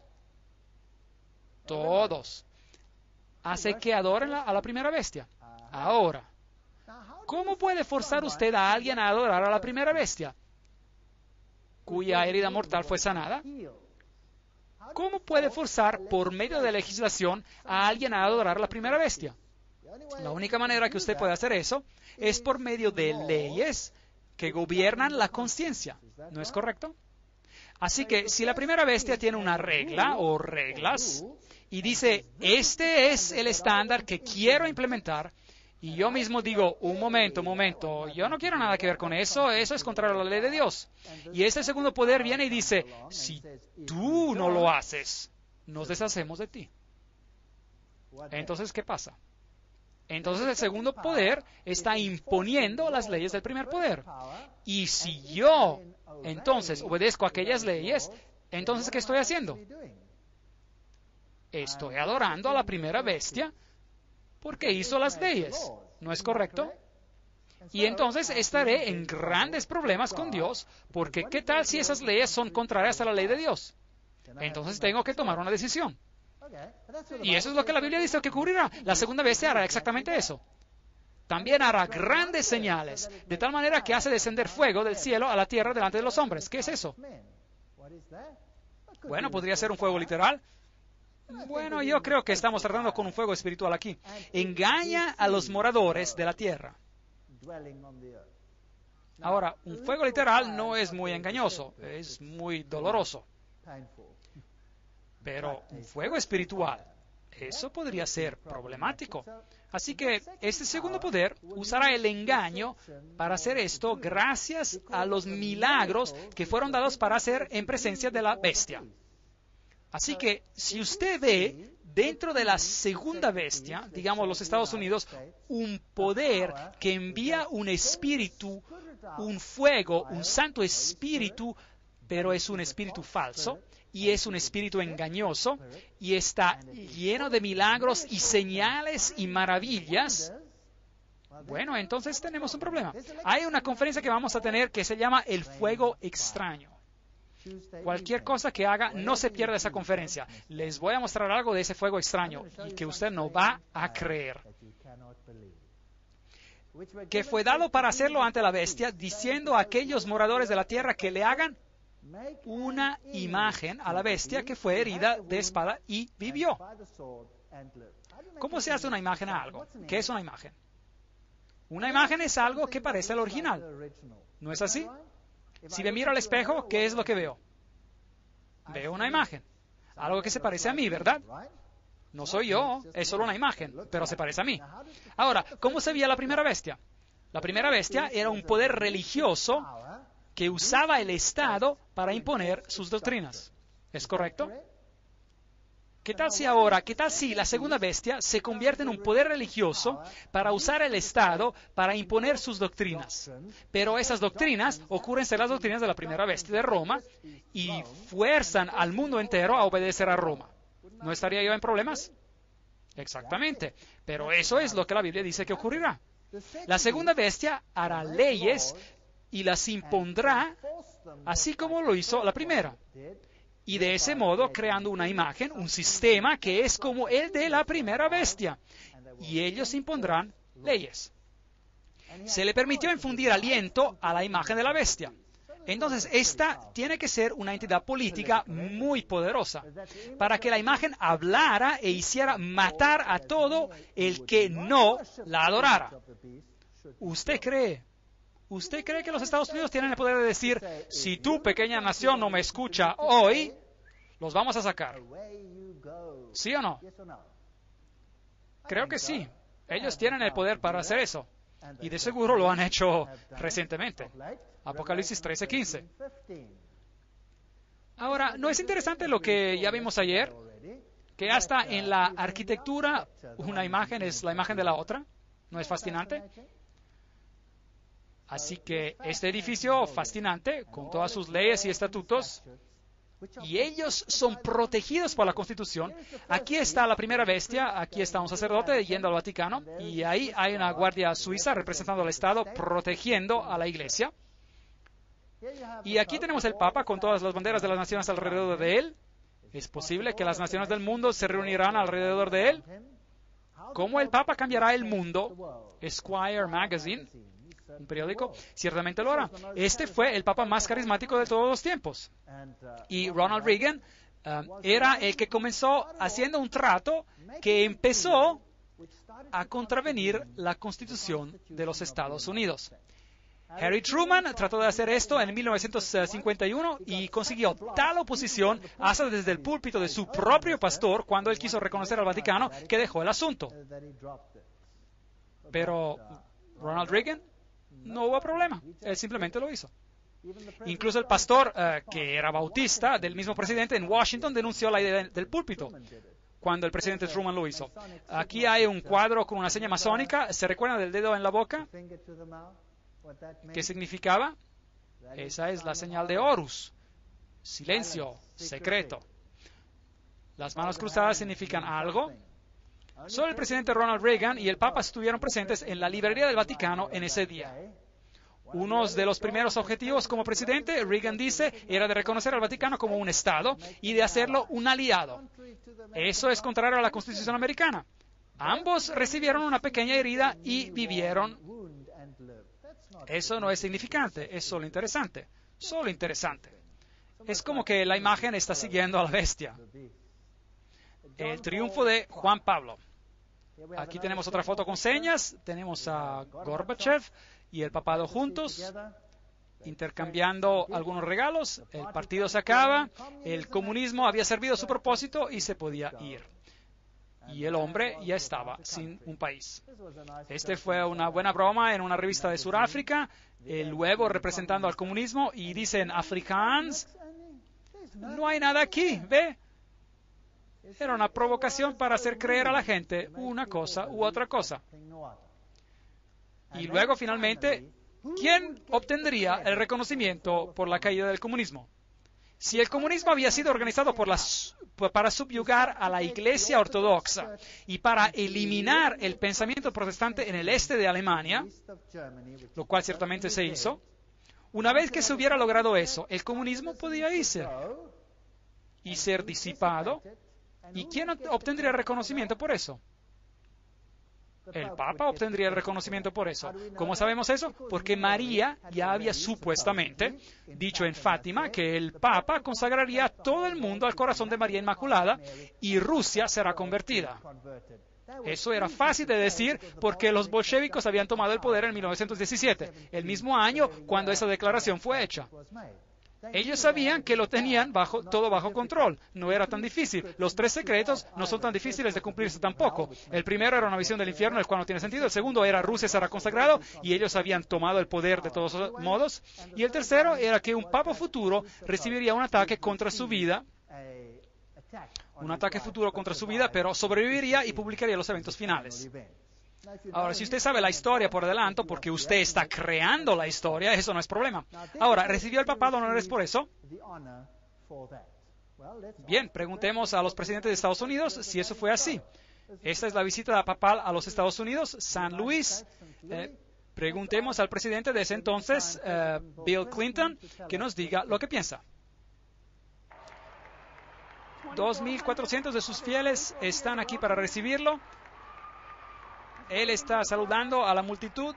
Todos. Hace que adoren a la primera bestia. Ahora, ¿cómo puede forzar usted a alguien a adorar a la primera bestia, cuya herida mortal fue sanada? ¿Cómo puede forzar por medio de legislación a alguien a adorar a la primera bestia? La única manera que usted puede hacer eso es por medio de leyes que gobiernan la conciencia. ¿No es correcto? Así que si la primera bestia tiene una regla o reglas y dice, este es el estándar que quiero implementar, y yo mismo digo, un momento, un momento, yo no quiero nada que ver con eso, eso es contrario a la ley de Dios. Y este segundo poder viene y dice, si tú no lo haces, nos deshacemos de ti. Entonces, ¿qué pasa? Entonces el segundo poder está imponiendo las leyes del primer poder. Y si yo, entonces, obedezco a aquellas leyes, entonces, ¿qué estoy haciendo? Estoy adorando a la primera bestia porque hizo las leyes. ¿No es correcto? Y entonces estaré en grandes problemas con Dios, porque ¿qué tal si esas leyes son contrarias a la ley de Dios? Entonces tengo que tomar una decisión. Y eso es lo que la Biblia dice que ocurrirá. La segunda bestia hará exactamente eso. también hará grandes señales, de tal manera que hace descender fuego del cielo a la tierra delante de los hombres. ¿Qué es eso? Bueno, podría ser un fuego literal. Bueno, yo creo que estamos tratando con un fuego espiritual aquí. Engaña a los moradores de la tierra. Ahora, un fuego literal no es muy engañoso, es muy doloroso. Pero un fuego espiritual, eso podría ser problemático. Así que este segundo poder usará el engaño para hacer esto gracias a los milagros que fueron dados para hacer en presencia de la bestia. Así que si usted ve dentro de la segunda bestia, digamos los Estados Unidos, un poder que envía un espíritu, un fuego, un santo espíritu, pero es un espíritu falso, y es un espíritu engañoso, y está lleno de milagros y señales y maravillas, bueno, entonces tenemos un problema. Hay una conferencia que vamos a tener que se llama El Fuego Extraño. Cualquier cosa que haga, no se pierda esa conferencia. Les voy a mostrar algo de ese fuego extraño y que usted no va a creer. Que fue dado para hacerlo ante la bestia, diciendo a aquellos moradores de la tierra que le hagan una imagen a la bestia que fue herida de espada y vivió. ¿Cómo se hace una imagen a algo? ¿Qué es una imagen? Una imagen es algo que parece al original. ¿No es así? Si me miro al espejo, ¿qué es lo que veo? Veo una imagen. Algo que se parece a mí, ¿verdad? No soy yo, es solo una imagen, pero se parece a mí. Ahora, ¿cómo se veía la primera bestia? La primera bestia era un poder religioso que usaba el Estado para imponer sus doctrinas. ¿Es correcto? ¿Qué tal si ahora, qué tal si la segunda bestia se convierte en un poder religioso para usar el Estado para imponer sus doctrinas? Pero esas doctrinas ocurren ser las doctrinas de la primera bestia de Roma y fuerzan al mundo entero a obedecer a Roma. ¿No estaría yo en problemas? Exactamente. Pero eso es lo que la Biblia dice que ocurrirá. La segunda bestia hará leyes y las impondrá así como lo hizo la primera. Y de ese modo creando una imagen, un sistema que es como el de la primera bestia. Y ellos impondrán leyes. Se le permitió infundir aliento a la imagen de la bestia. Entonces, esta tiene que ser una entidad política muy poderosa para que la imagen hablara e hiciera matar a todo el que no la adorara. ¿Usted cree? ¿Usted cree que los Estados Unidos tienen el poder de decir, si tu pequeña nación no me escucha hoy, los vamos a sacar? ¿Sí o no? Creo que sí. Ellos tienen el poder para hacer eso. Y de seguro lo han hecho recientemente. Apocalipsis trece quince. Ahora, ¿no es interesante lo que ya vimos ayer? Que hasta en la arquitectura una imagen es la imagen de la otra. ¿No es fascinante? Así que este edificio fascinante, con todas sus leyes y estatutos, y ellos son protegidos por la Constitución. Aquí está la primera bestia, aquí está un sacerdote yendo al Vaticano, y ahí hay una guardia suiza representando al Estado, protegiendo a la Iglesia. Y aquí tenemos el Papa con todas las banderas de las naciones alrededor de él. ¿Es posible que las naciones del mundo se reunirán alrededor de él? ¿Cómo el Papa cambiará el mundo? Esquire Magazine, un periódico, ciertamente lo hará. Este fue el Papa más carismático de todos los tiempos. Y Ronald Reagan uh, era el que comenzó haciendo un trato que empezó a contravenir la Constitución de los Estados Unidos. Harry Truman trató de hacer esto en mil novecientos cincuenta y uno y consiguió tal oposición hasta desde el púlpito de su propio pastor cuando él quiso reconocer al Vaticano que dejó el asunto. Pero Ronald Reagan, no hubo problema, él simplemente lo hizo. Incluso el pastor, uh, que era bautista, del mismo presidente en Washington, denunció la idea del púlpito cuando el presidente Truman lo hizo. Aquí hay un cuadro con una seña masónica. ¿Se recuerdan del dedo en la boca? ¿Qué significaba? Esa es la señal de Horus. Silencio, secreto. Las manos cruzadas significan algo. Solo el presidente Ronald Reagan y el Papa estuvieron presentes en la librería del Vaticano en ese día. Uno de los primeros objetivos como presidente, Reagan dice, era de reconocer al Vaticano como un Estado y de hacerlo un aliado. Eso es contrario a la Constitución americana. Ambos recibieron una pequeña herida y vivieron. Eso no es significante, es solo interesante. Solo interesante. Es como que la imagen está siguiendo a la bestia. El triunfo de Juan Pablo. Aquí tenemos otra foto con señas. Tenemos a Gorbachev y el papado juntos, intercambiando algunos regalos. El partido se acaba. El comunismo había servido su propósito y se podía ir. Y el hombre ya estaba sin un país. Este fue una buena broma en una revista de Sudáfrica. El huevo representando al comunismo y dicen Afrikaans. No hay nada aquí, ¿ve? Era una provocación para hacer creer a la gente una cosa u otra cosa. Y luego, finalmente, ¿quién obtendría el reconocimiento por la caída del comunismo? Si el comunismo había sido organizado por las, para subyugar a la Iglesia ortodoxa y para eliminar el pensamiento protestante en el este de Alemania, lo cual ciertamente se hizo, una vez que se hubiera logrado eso, el comunismo podía irse y ser disipado. ¿Y quién obtendría el reconocimiento por eso? El Papa obtendría el reconocimiento por eso. ¿Cómo sabemos eso? Porque María ya había supuestamente dicho en Fátima que el Papa consagraría a todo el mundo al corazón de María Inmaculada y Rusia será convertida. Eso era fácil de decir porque los bolchevicos habían tomado el poder en mil novecientos diecisiete, el mismo año cuando esa declaración fue hecha. Ellos sabían que lo tenían bajo, todo bajo control. No era tan difícil. Los tres secretos no son tan difíciles de cumplirse tampoco. El primero era una visión del infierno, el cual no tiene sentido. El segundo era Rusia será consagrado y ellos habían tomado el poder de todos modos. Y el tercero era que un papa futuro recibiría un ataque contra su vida. Un ataque futuro contra su vida, pero sobreviviría y publicaría los eventos finales. Ahora, si usted sabe la historia por adelanto, porque usted está creando la historia, eso no es problema. Ahora, ¿recibió el papado honores por eso? Bien, preguntemos a los presidentes de Estados Unidos si eso fue así. Esta es la visita papal a los Estados Unidos, San Luis. Eh, preguntemos al presidente de ese entonces, eh, Bill Clinton, que nos diga lo que piensa. dos mil cuatrocientos de sus fieles están aquí para recibirlo. Él está saludando a la multitud.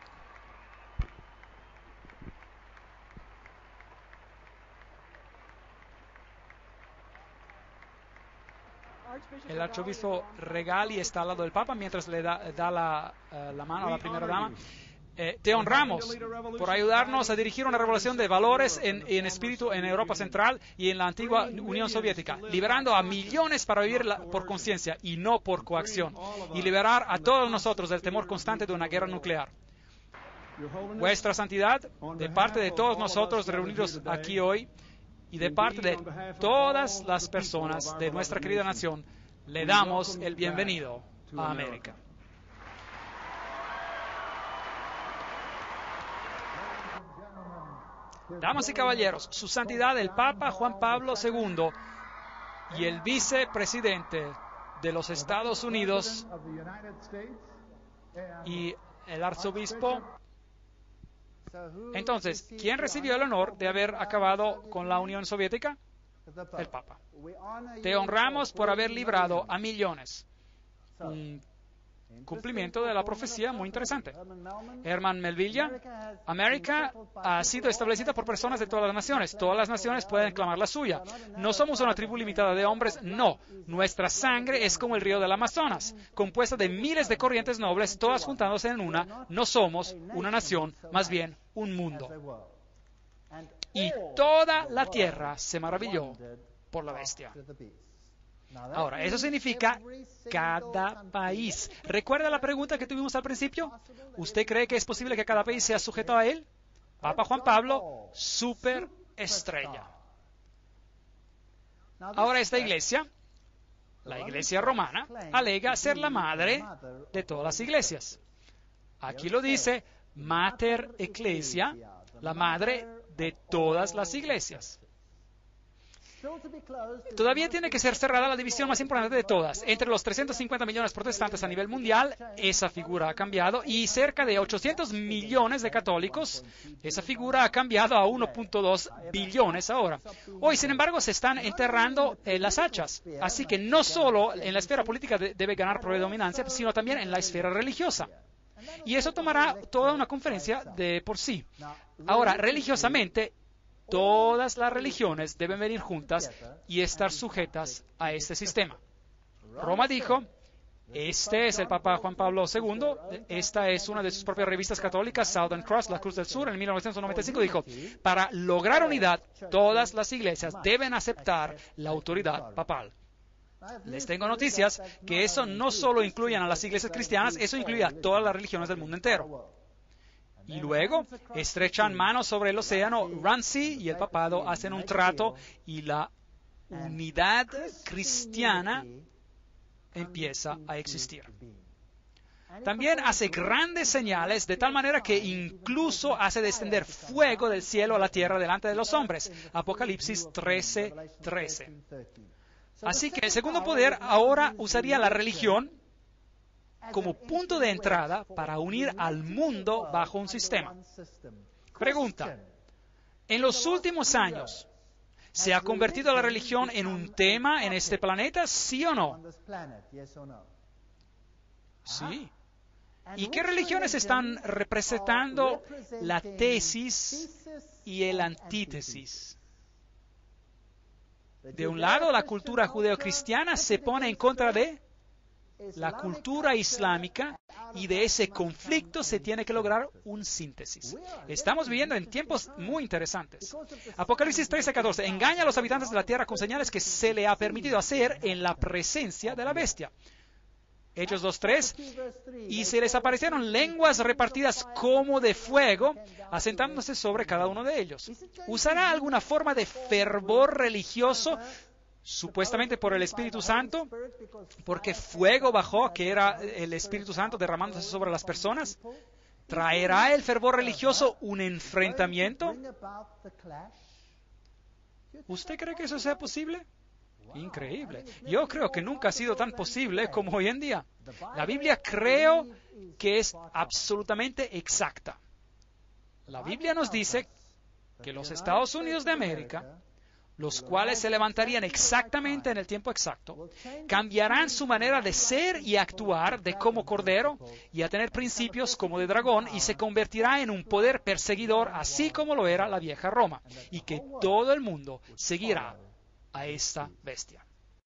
El arzobispo Regali está al lado del Papa mientras le da, da la, uh, la mano a la primera dama. Eh, te honramos por ayudarnos a dirigir una revolución de valores en, en espíritu en Europa Central y en la antigua Unión Soviética, liberando a millones para vivir la, por conciencia y no por coacción, y liberar a todos nosotros del temor constante de una guerra nuclear. Vuestra Santidad, de parte de todos nosotros reunidos aquí hoy y de parte de todas las personas de nuestra querida nación, le damos el bienvenido a América. Damas y caballeros, Su Santidad el Papa Juan Pablo segundo y el vicepresidente de los Estados Unidos y el arzobispo. Entonces, ¿quién recibió el honor de haber acabado con la Unión Soviética? El Papa. Te honramos por haber librado a millones. Un cumplimiento de la profecía muy interesante. Herman Melville, América ha sido establecida por personas de todas las naciones. Todas las naciones pueden clamar la suya. No somos una tribu limitada de hombres, no. Nuestra sangre es como el río del Amazonas, compuesta de miles de corrientes nobles, todas juntándose en una. No somos una nación, más bien un mundo. Y toda la tierra se maravilló por la bestia. Ahora, eso significa cada país. ¿Recuerda la pregunta que tuvimos al principio? ¿Usted cree que es posible que cada país sea sujeto a él? Papa Juan Pablo, superestrella. Ahora esta iglesia, la iglesia romana, alega ser la madre de todas las iglesias. Aquí lo dice, Mater Ecclesia, la madre de todas las iglesias. Todavía tiene que ser cerrada la división más importante de todas. Entre los trescientos cincuenta millones protestantes a nivel mundial, esa figura ha cambiado, y cerca de ochocientos millones de católicos, esa figura ha cambiado a uno punto dos billones ahora. Hoy, sin embargo, se están enterrando eh, las hachas. Así que no solo en la esfera política de, debe ganar predominancia, sino también en la esfera religiosa. Y eso tomará toda una conferencia de por sí. Ahora, religiosamente, todas las religiones deben venir juntas y estar sujetas a este sistema. Roma dijo, este es el Papa Juan Pablo segundo, esta es una de sus propias revistas católicas, Southern Cross, La Cruz del Sur, en mil novecientos noventa y cinco, dijo, para lograr unidad, todas las iglesias deben aceptar la autoridad papal. Les tengo noticias que eso no solo incluye a las iglesias cristianas, eso incluye a todas las religiones del mundo entero. Y luego estrechan manos sobre el océano, Ramsey y el papado hacen un trato y la unidad cristiana empieza a existir. También hace grandes señales de tal manera que incluso hace descender fuego del cielo a la tierra delante de los hombres. Apocalipsis trece, trece. Así que el segundo poder ahora usaría la religión como punto de entrada para unir al mundo bajo un sistema. Pregunta, en los últimos años, ¿se ha convertido la religión en un tema en este planeta, sí o no? Sí. ¿Y qué religiones están representando la tesis y el antítesis? De un lado, la cultura judeocristiana se pone en contra de la cultura islámica y de ese conflicto se tiene que lograr un síntesis. Estamos viviendo en tiempos muy interesantes. Apocalipsis trece, catorce. Engaña a los habitantes de la tierra con señales que se le ha permitido hacer en la presencia de la bestia. Hechos dos, tres. Y se les aparecieron lenguas repartidas como de fuego, asentándose sobre cada uno de ellos. ¿Usará alguna forma de fervor religioso, supuestamente por el Espíritu Santo, porque fuego bajó, que era el Espíritu Santo derramándose sobre las personas? ¿Traerá el fervor religioso un enfrentamiento? ¿Usted cree que eso sea posible? Increíble. Yo creo que nunca ha sido tan posible como hoy en día. La Biblia creo que es absolutamente exacta. La Biblia nos dice que los Estados Unidos de América, los cuales se levantarían exactamente en el tiempo exacto, cambiarán su manera de ser y actuar de como cordero y a tener principios como de dragón, y se convertirá en un poder perseguidor, así como lo era la vieja Roma, y que todo el mundo seguirá a esta bestia.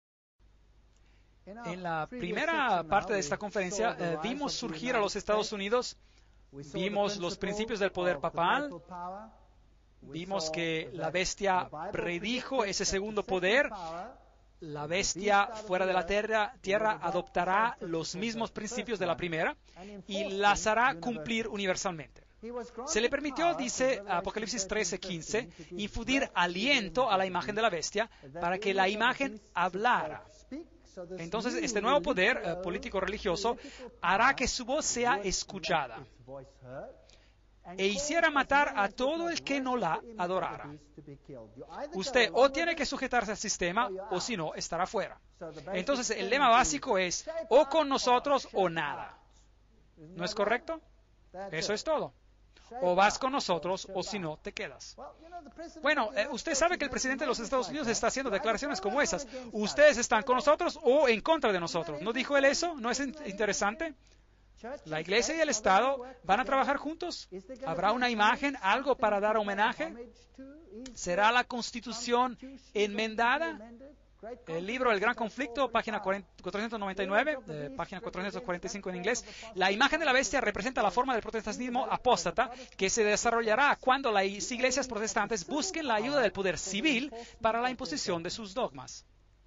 En la primera parte de esta conferencia eh, vimos surgir a los Estados Unidos, vimos los principios del poder papal, vimos que la bestia predijo ese segundo poder. La bestia fuera de la tierra, tierra adoptará los mismos principios de la primera y las hará cumplir universalmente. Se le permitió, dice Apocalipsis trece, quince, infundir aliento a la imagen de la bestia para que la imagen hablara. Entonces, este nuevo poder eh, político-religioso hará que su voz sea escuchada e hiciera matar a todo el que no la adorara. Usted o tiene que sujetarse al sistema o si no, estará fuera. Entonces, el lema básico es o con nosotros o nada. ¿No es correcto? Eso es todo. O vas con nosotros o si no, te quedas. Bueno, eh, usted sabe que el presidente de los Estados Unidos está haciendo declaraciones como esas. Ustedes están con nosotros o en contra de nosotros. ¿No dijo él eso? ¿No es in- interesante? La iglesia y el Estado van a trabajar juntos. ¿Habrá una imagen, algo para dar homenaje? ¿Será la Constitución enmendada? El libro El Gran Conflicto, página cuatrocientos noventa y nueve, eh, página cuatrocientos cuarenta y cinco en inglés. La imagen de la bestia representa la forma del protestantismo apóstata que se desarrollará cuando las iglesias protestantes busquen la ayuda del poder civil para la imposición de sus dogmas.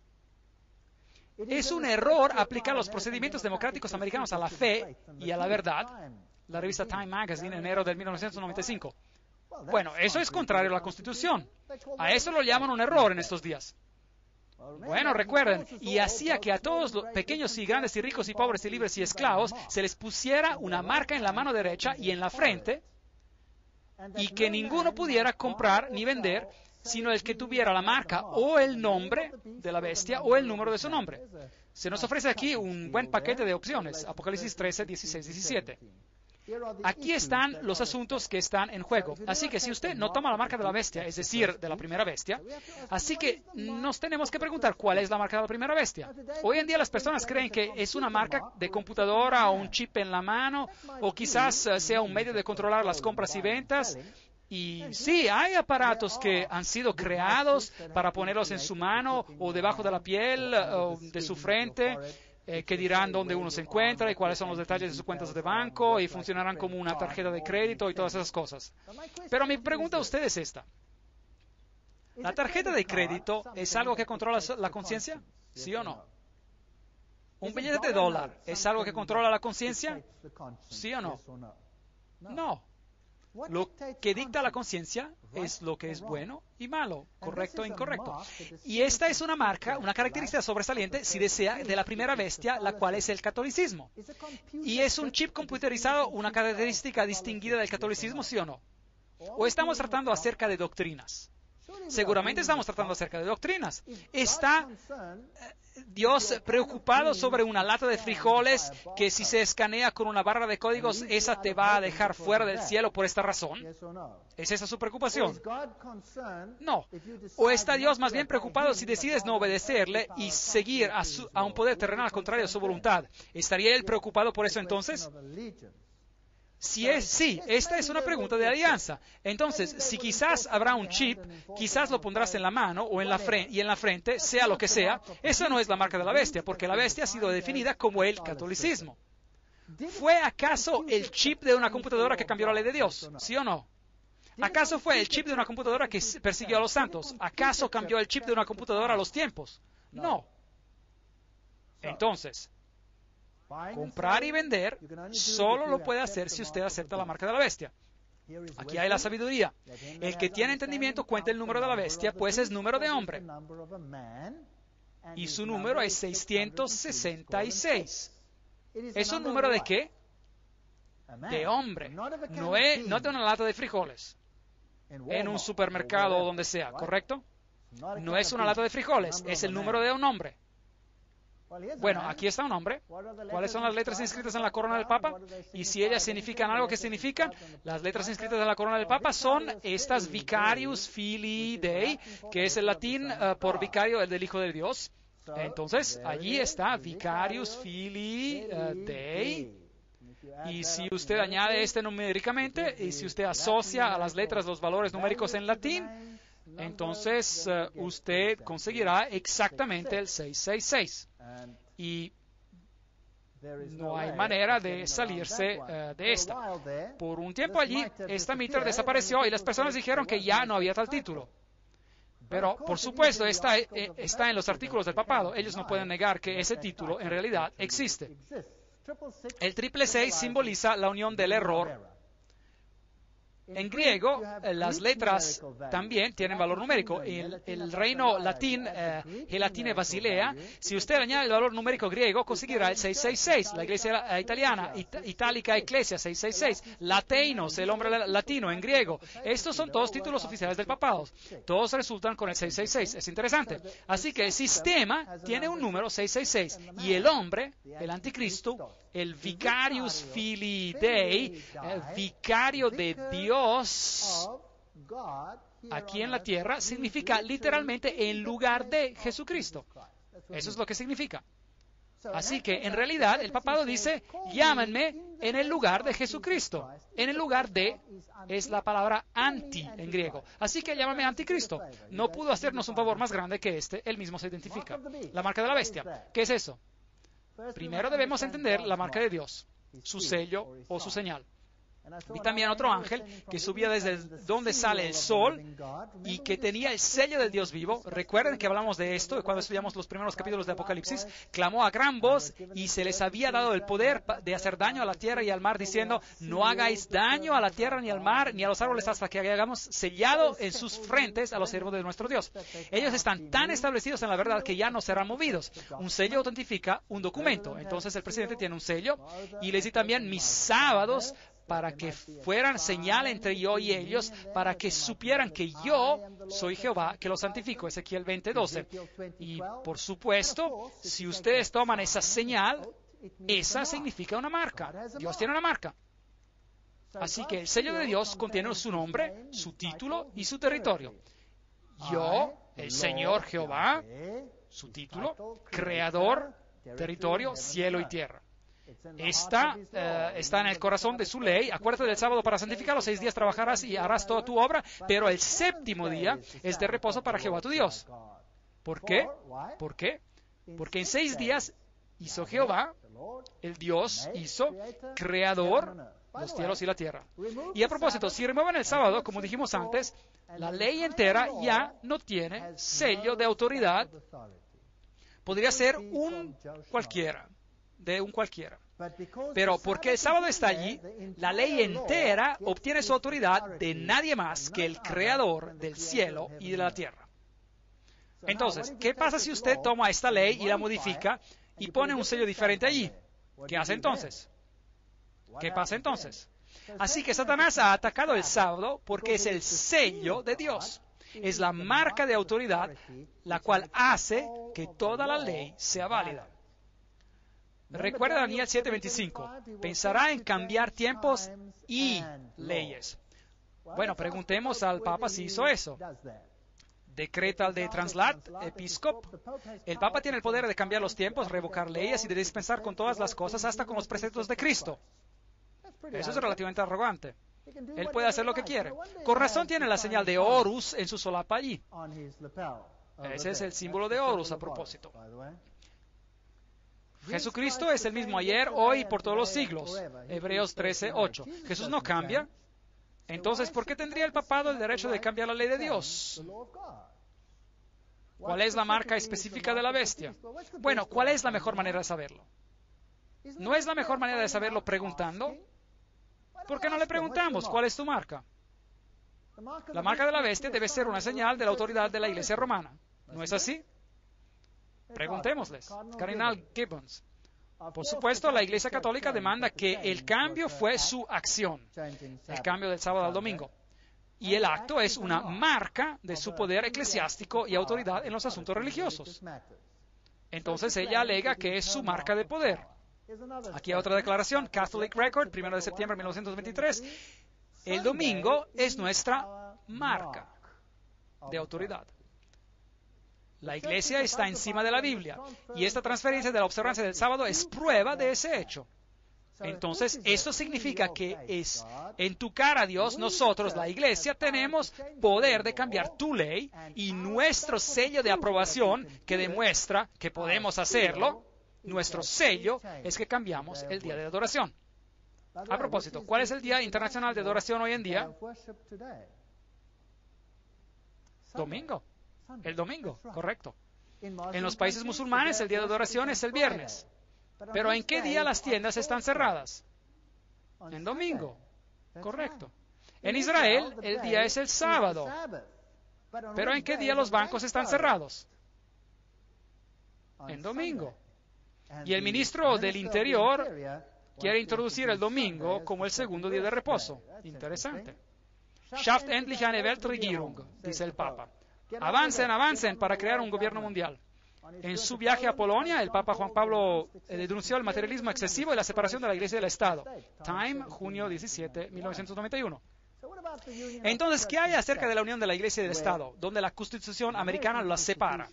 Es un error aplicar los procedimientos democráticos americanos a la fe y a la verdad. La revista Time Magazine, enero de mil novecientos noventa y cinco. Bueno, eso es contrario a la Constitución. A eso lo llaman un error en estos días. Bueno, recuerden, y hacía que a todos los pequeños y grandes y ricos y pobres y libres y esclavos se les pusiera una marca en la mano derecha y en la frente, y que ninguno pudiera comprar ni vender sino el que tuviera la marca o el nombre de la bestia o el número de su nombre. Se nos ofrece aquí un buen paquete de opciones. Apocalipsis trece, dieciséis, diecisiete. Aquí están los asuntos que están en juego. Así que si usted no toma la marca de la bestia, es decir, de la primera bestia, así que nos tenemos que preguntar cuál es la marca de la primera bestia. Hoy en día las personas creen que es una marca de computadora o un chip en la mano, o quizás uh, sea un medio de controlar las compras y ventas. Y sí, hay aparatos que han sido creados para ponerlos en su mano o debajo de la piel o de su frente, eh, que dirán dónde uno se encuentra y cuáles son los detalles de sus cuentas de banco y funcionarán como una tarjeta de crédito y todas esas cosas. Pero mi pregunta a usted es esta. ¿La tarjeta de crédito es algo que controla la conciencia? ¿Sí o no? ¿Un billete de dólar es algo que controla la conciencia? ¿Sí o no? No. Lo que dicta la conciencia es lo que es bueno y malo, correcto o incorrecto. Y esta es una marca, una característica sobresaliente, si desea, de la primera bestia, la cual es el catolicismo. ¿Y es un chip computerizado una característica distinguida del catolicismo, sí o no? ¿O estamos tratando acerca de doctrinas? Seguramente estamos tratando acerca de doctrinas. ¿Está Dios preocupado sobre una lata de frijoles que si se escanea con una barra de códigos, esa te va a dejar fuera del cielo por esta razón? ¿Es esa su preocupación? No. ¿O está Dios más bien preocupado si decides no obedecerle y seguir a, su, a un poder terrenal contrario a su voluntad? ¿Estaría Él preocupado por eso entonces? Si es, sí, esta es una pregunta de alianza. Entonces, si quizás habrá un chip, quizás lo pondrás en la mano o en la frente, y en la frente, sea lo que sea, esa no es la marca de la bestia, porque la bestia ha sido definida como el catolicismo. ¿Fue acaso el chip de una computadora que cambió la ley de Dios? ¿Sí o no? ¿Acaso fue el chip de una computadora que persiguió a los santos? ¿Acaso cambió el chip de una computadora a los tiempos? No. Entonces, comprar y vender solo lo puede hacer si usted acepta la marca de la bestia. Aquí hay la sabiduría. El que tiene entendimiento cuenta el número de la bestia, pues es número de hombre. Y su número es seiscientos sesenta y seis. ¿Es un número de qué? De hombre. No, es, no de una lata de frijoles en un supermercado o donde sea, ¿correcto? No es una lata de frijoles, es el número de un hombre. Bueno, aquí está un hombre. ¿Cuáles son las letras inscritas en la corona del Papa? Y si ellas significan algo, ¿qué significan? Las letras inscritas en la corona del Papa son estas Vicarius Filii Dei, que es el latín uh, por vicario, el del Hijo de Dios. Entonces, allí está Vicarius Filii uh, Dei. Y si usted añade este numéricamente, y si usted asocia a las letras los valores numéricos en latín, entonces uh, usted conseguirá exactamente el seiscientos sesenta y seis. Y no hay manera de salirse uh, de esta. Por un tiempo allí, esta mitra desapareció y las personas dijeron que ya no había tal título. Pero, por supuesto, está, eh, está en los artículos del papado. Ellos no pueden negar que ese título en realidad existe. El triple seis simboliza la unión del error. En griego, las letras también tienen valor numérico. El, el reino latín, eh, Gelatine Basilea, si usted añade el valor numérico griego, conseguirá el seiscientos sesenta y seis. La iglesia italiana, it, Itálica Ecclesia, seiscientos sesenta y seis. Lateinos, el hombre latino en griego. Estos son todos títulos oficiales del papado. Todos resultan con el seiscientos sesenta y seis. Es interesante. Así que el sistema tiene un número seiscientos sesenta y seis. Y el hombre, el anticristo, el Vicarius Filii Dei, el vicario de Dios, aquí en la tierra, significa literalmente en lugar de Jesucristo. Eso es lo que significa. Así que en realidad el papado dice, llámenme en el lugar de Jesucristo. En el lugar de es la palabra anti en griego. Así que llámame anticristo. No pudo hacernos un favor más grande que este. Él mismo se identifica. La marca de la bestia. ¿Qué es eso? Primero debemos entender la marca de Dios, su sello o su señal. Vi también otro ángel que subía desde donde sale el sol y que tenía el sello del Dios vivo. Recuerden que hablamos de esto cuando estudiamos los primeros capítulos de Apocalipsis. Clamó a gran voz y se les había dado el poder de hacer daño a la tierra y al mar, diciendo, no hagáis daño a la tierra ni al mar ni a los árboles hasta que hayamos sellado en sus frentes a los siervos de nuestro Dios. Ellos están tan establecidos en la verdad que ya no serán movidos. Un sello autentifica un documento. Entonces el presidente tiene un sello y les di también mis sábados para que fueran señal entre yo y ellos, para que supieran que yo soy Jehová, que los santifico. Ezequiel veinte doce. Y por supuesto, si ustedes toman esa señal, esa significa una marca. Dios tiene una marca. Así que el sello de Dios contiene su nombre, su título y su territorio. Yo, el Señor Jehová, su título, creador, territorio, cielo y tierra. Está, eh, está en el corazón de su ley. Acuérdate del sábado para santificarlo. Seis días trabajarás y harás toda tu obra, pero el séptimo día es de reposo para Jehová tu Dios. ¿Por qué? ¿Por qué? Porque en seis días hizo Jehová, el Dios hizo, creador, los cielos y la tierra. Y a propósito, si remueven el sábado, como dijimos antes, la ley entera ya no tiene sello de autoridad. Podría ser un cualquiera, de un cualquiera. Pero porque el sábado está allí, la ley entera obtiene su autoridad de nadie más que el creador del cielo y de la tierra. Entonces, ¿qué pasa si usted toma esta ley y la modifica y pone un sello diferente allí? ¿Qué hace entonces? ¿Qué pasa entonces? Así que Satanás ha atacado el sábado porque es el sello de Dios. Es la marca de autoridad la cual hace que toda la ley sea válida. Recuerda Daniel siete veinticinco. Pensará en cambiar tiempos y leyes. Bueno, preguntemos al Papa si hizo eso. Decreta el de Translat Episcop. El Papa tiene el poder de cambiar los tiempos, revocar leyes y de dispensar con todas las cosas hasta con los preceptos de Cristo. Eso es relativamente arrogante. Él puede hacer lo que quiere. Con razón tiene la señal de Horus en su solapa allí. Ese es el símbolo de Horus a propósito. Jesucristo es el mismo ayer, hoy y por todos los siglos. Hebreos trece ocho. Jesús no cambia. Entonces, ¿por qué tendría el papado el derecho de cambiar la ley de Dios? ¿Cuál es la marca específica de la bestia? Bueno, ¿cuál es la mejor manera de saberlo? ¿No es la mejor manera de saberlo preguntando? ¿Por qué no le preguntamos cuál es tu marca? La marca de la bestia debe ser una señal de la autoridad de la Iglesia romana. ¿No es así? Preguntémosles. Cardinal Gibbons. Por supuesto, la Iglesia Católica demanda que el cambio fue su acción, el cambio del sábado al domingo. Y el acto es una marca de su poder eclesiástico y autoridad en los asuntos religiosos. Entonces ella alega que es su marca de poder. Aquí hay otra declaración, Catholic Record, primero de septiembre de mil novecientos veintitrés. El domingo es nuestra marca de autoridad. La Iglesia está encima de la Biblia y esta transferencia de la observancia del sábado es prueba de ese hecho. Entonces, esto significa que es en tu cara, Dios, nosotros, la Iglesia, tenemos poder de cambiar tu ley y nuestro sello de aprobación que demuestra que podemos hacerlo, nuestro sello es que cambiamos el día de adoración. A propósito, ¿cuál es el Día Internacional de Adoración hoy en día? Domingo. El domingo, correcto. En los países musulmanes el día de adoración es el viernes. Pero ¿en qué día las tiendas están cerradas? En domingo, correcto. En Israel el día es el sábado. Pero ¿en qué día los bancos están cerrados? En domingo. Y el ministro del Interior quiere introducir el domingo como el segundo día de reposo. Interesante. Schafft endlich eine Weltregierung, dice el Papa. Avancen, avancen para crear un gobierno mundial. En su viaje a Polonia, el Papa Juan Pablo eh, denunció el materialismo excesivo y la separación de la Iglesia y del Estado. Time, junio diecisiete, mil novecientos noventa y uno. Entonces, ¿qué hay acerca de la unión de la Iglesia y del Estado, donde la Constitución americana las separa?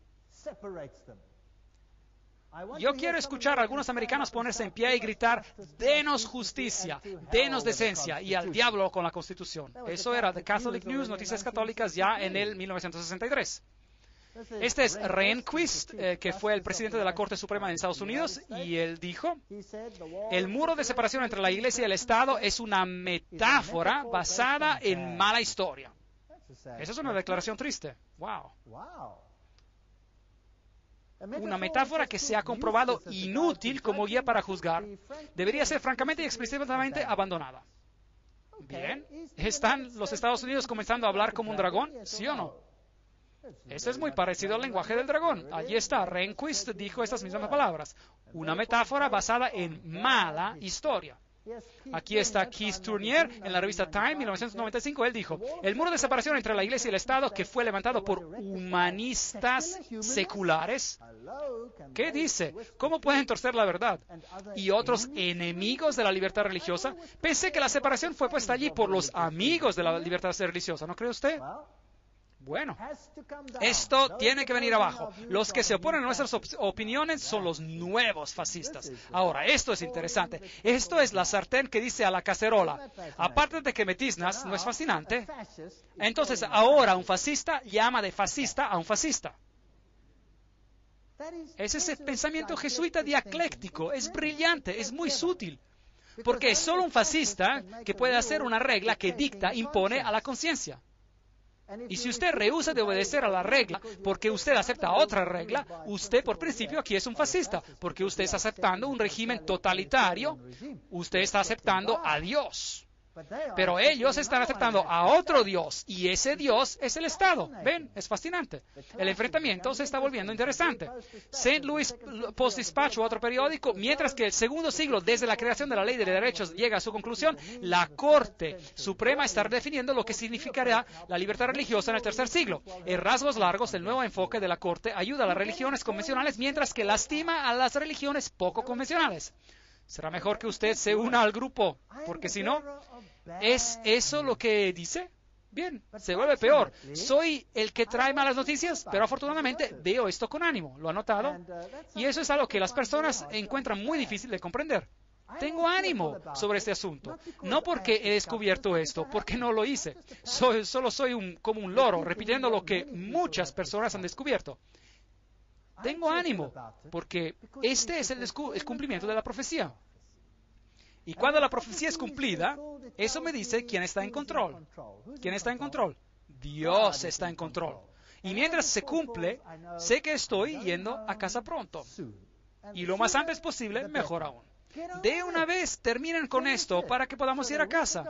Yo quiero escuchar a algunos americanos ponerse en pie y gritar, denos justicia, denos decencia y al diablo con la Constitución. Eso era The Catholic News, Noticias Católicas, ya en el mil novecientos sesenta y tres. Este es Rehnquist, eh, que fue el presidente de la Corte Suprema de Estados Unidos, y él dijo, el muro de separación entre la Iglesia y el Estado es una metáfora basada en mala historia. Esa es una declaración triste. Wow. Una metáfora que se ha comprobado inútil como guía para juzgar, debería ser francamente y explícitamente abandonada. Bien, ¿están los Estados Unidos comenzando a hablar como un dragón? ¿Sí o no? Esto es muy parecido al lenguaje del dragón. Allí está, Rehnquist dijo estas mismas palabras. Una metáfora basada en mala historia. Aquí está Keith Tournier en la revista Time, mil novecientos noventa y cinco. Él dijo, el muro de separación entre la Iglesia y el Estado que fue levantado por humanistas seculares. ¿Qué dice? ¿Cómo pueden torcer la verdad? Y otros enemigos de la libertad religiosa. Pensé que la separación fue puesta allí por los amigos de la libertad religiosa. ¿No cree usted? Bueno, esto tiene que venir abajo. Los que se oponen a nuestras op opiniones son los nuevos fascistas. Ahora, esto es interesante. Esto es la sartén que dice a la cacerola. Aparte de que me tiznas, ¿no es fascinante? Entonces, ahora un fascista llama de fascista a un fascista. Es ese pensamiento jesuita dialéctico. Es brillante, es muy sutil. Porque es solo un fascista que puede hacer una regla que dicta, impone a la conciencia. Y si usted rehúsa de obedecer a la regla porque usted acepta otra regla, usted por principio aquí es un fascista, porque usted está aceptando un régimen totalitario, usted está aceptando a Dios. Pero ellos están aceptando a otro Dios, y ese Dios es el Estado. ¿Ven? Es fascinante. El enfrentamiento se está volviendo interesante. Saint Louis Post-Dispatch, otro periódico, mientras que el segundo siglo desde la creación de la Ley de Derechos llega a su conclusión, la Corte Suprema está definiendo lo que significará la libertad religiosa en el tercer siglo. En rasgos largos, el nuevo enfoque de la Corte ayuda a las religiones convencionales, mientras que lastima a las religiones poco convencionales. Será mejor que usted se una al grupo, porque si no, ¿es eso lo que dice? Bien, se vuelve peor. Soy el que trae malas noticias, pero afortunadamente veo esto con ánimo. ¿Lo ha notado? Y eso es algo que las personas encuentran muy difícil de comprender. Tengo ánimo sobre este asunto. No porque he descubierto esto, porque no lo hice. Soy, solo soy un, como un loro, repitiendo lo que muchas personas han descubierto. Tengo ánimo, porque este es el, el cumplimiento de la profecía. Y cuando la profecía es cumplida, eso me dice quién está en control. ¿Quién está en control? Dios está en control. Y mientras se cumple, sé que estoy yendo a casa pronto. Y lo más antes posible, mejor aún. De una vez terminen con esto para que podamos ir a casa.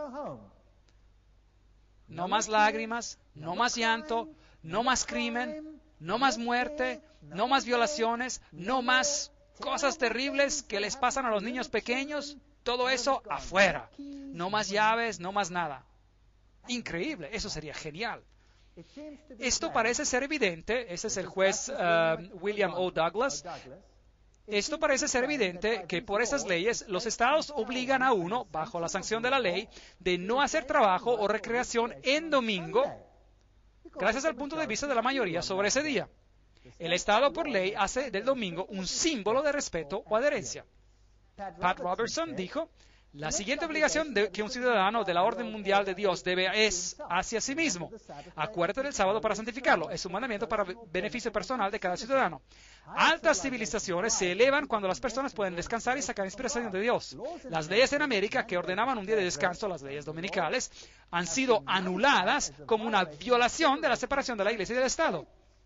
No más lágrimas, no más llanto, no más crimen, no más muerte, no más violaciones, no más cosas terribles que les pasan a los niños pequeños. Todo eso afuera. No más llaves, no más nada. Increíble, eso sería genial. Esto parece ser evidente. Ese es el juez uh, William O. Douglas. Esto parece ser evidente que por esas leyes los estados obligan a uno, bajo la sanción de la ley, de no hacer trabajo o recreación en domingo, gracias al punto de vista de la mayoría sobre ese día. El Estado, por ley, hace del domingo un símbolo de respeto o adherencia. Pat Robertson dijo, la siguiente obligación de que un ciudadano de la orden mundial de Dios debe es hacia sí mismo. Acuérdate del sábado para santificarlo. Es un mandamiento para beneficio personal de cada ciudadano. Altas civilizaciones se elevan cuando las personas pueden descansar y sacar inspiración de Dios. Las leyes en América que ordenaban un día de descanso, las leyes dominicales, han sido anuladas como una violación de la separación de la Iglesia y del Estado.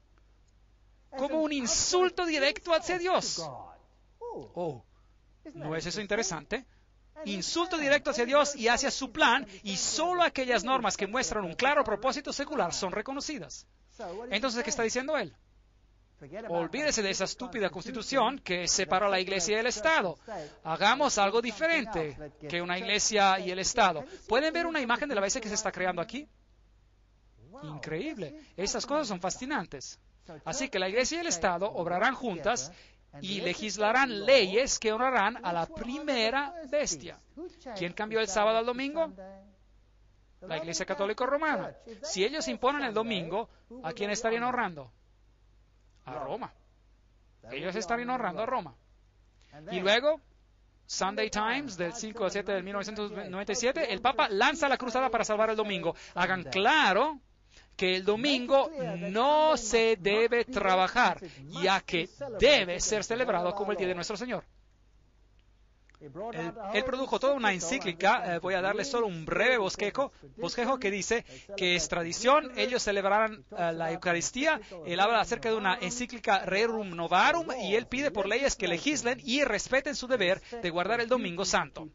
Como un insulto directo hacia Dios. Oh, ¿no es eso interesante? Insulto directo hacia Dios y hacia su plan, y solo aquellas normas que muestran un claro propósito secular son reconocidas. Entonces, ¿qué está diciendo él? Olvídese de esa estúpida constitución que separa la Iglesia y el Estado. Hagamos algo diferente que una Iglesia y el Estado. ¿Pueden ver una imagen de la iglesia que se está creando aquí? Increíble. Estas cosas son fascinantes. Así que la Iglesia y el Estado obrarán juntas y legislarán leyes que honrarán a la primera bestia. ¿Quién cambió el sábado al domingo? La Iglesia Católica Romana. Si ellos imponen el domingo, ¿a quién estarían honrando? A Roma. Ellos estarían honrando a Roma. Y luego, Sunday Times, del cinco al siete de mil novecientos noventa y siete, el Papa lanza la cruzada para salvar el domingo. Hagan claro que el domingo no se debe trabajar, ya que debe ser celebrado como el día de nuestro Señor. Él, él produjo toda una encíclica, eh, voy a darle solo un breve bosquejo, bosquejo que dice que es tradición, ellos celebrarán uh, la Eucaristía. Él habla acerca de una encíclica Rerum Novarum y él pide por leyes que legislen y respeten su deber de guardar el domingo santo.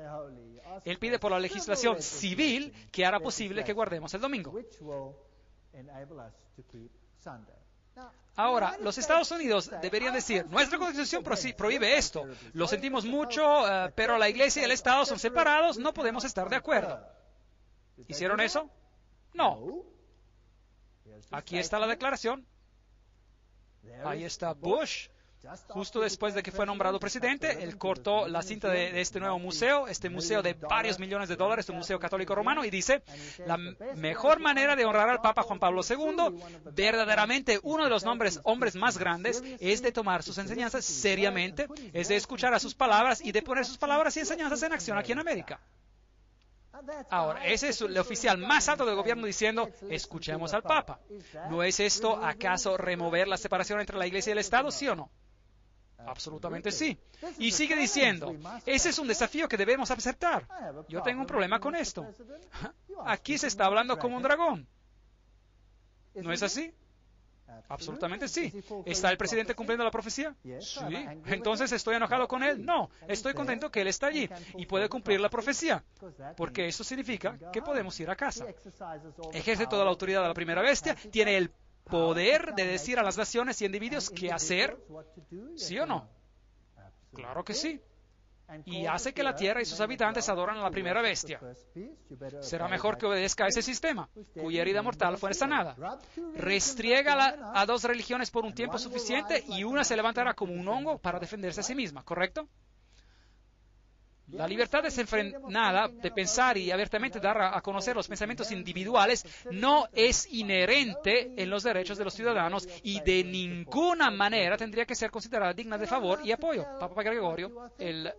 Él pide por la legislación civil que hará posible que guardemos el domingo. Ahora, los Estados Unidos deberían decir, nuestra Constitución prohíbe esto, lo sentimos mucho, uh, pero la Iglesia y el Estado son separados, no podemos estar de acuerdo. ¿Hicieron eso? No. Aquí está la declaración. Ahí está Bush. Justo después de que fue nombrado presidente, él cortó la cinta de, de este nuevo museo, este museo de varios millones de dólares, un museo católico romano, y dice, la mejor manera de honrar al Papa Juan Pablo segundo, verdaderamente uno de los nombres, hombres más grandes, es de tomar sus enseñanzas seriamente, es de escuchar a sus palabras y de poner sus palabras y enseñanzas en acción aquí en América. Ahora, ese es el oficial más alto del gobierno diciendo, escuchemos al Papa. ¿No es esto acaso remover la separación entre la Iglesia y el Estado, sí o no? Absolutamente sí. Y sigue diciendo, ese es un desafío que debemos aceptar. Yo tengo un problema con esto. Aquí se está hablando como un dragón. ¿No es así? Absolutamente sí. ¿Está el presidente cumpliendo la profecía? Sí. ¿Entonces estoy enojado con él? No. Estoy contento que él está allí y puede cumplir la profecía, porque eso significa que podemos ir a casa. Ejerce toda la autoridad de la primera bestia, tiene el poder de decir a las naciones y individuos qué hacer, ¿sí o no? Claro que sí. Y hace que la tierra y sus habitantes adoran a la primera bestia. Será mejor que obedezca a ese sistema, cuya herida mortal fue sanada. Restriega la, a dos religiones por un tiempo suficiente y una se levantará como un hongo para defenderse a sí misma, ¿correcto? La libertad desenfrenada de pensar y abiertamente dar a conocer los pensamientos individuales no es inherente en los derechos de los ciudadanos y de ninguna manera tendría que ser considerada digna de favor y apoyo. Papa Gregorio, el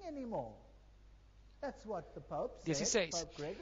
dieciséis.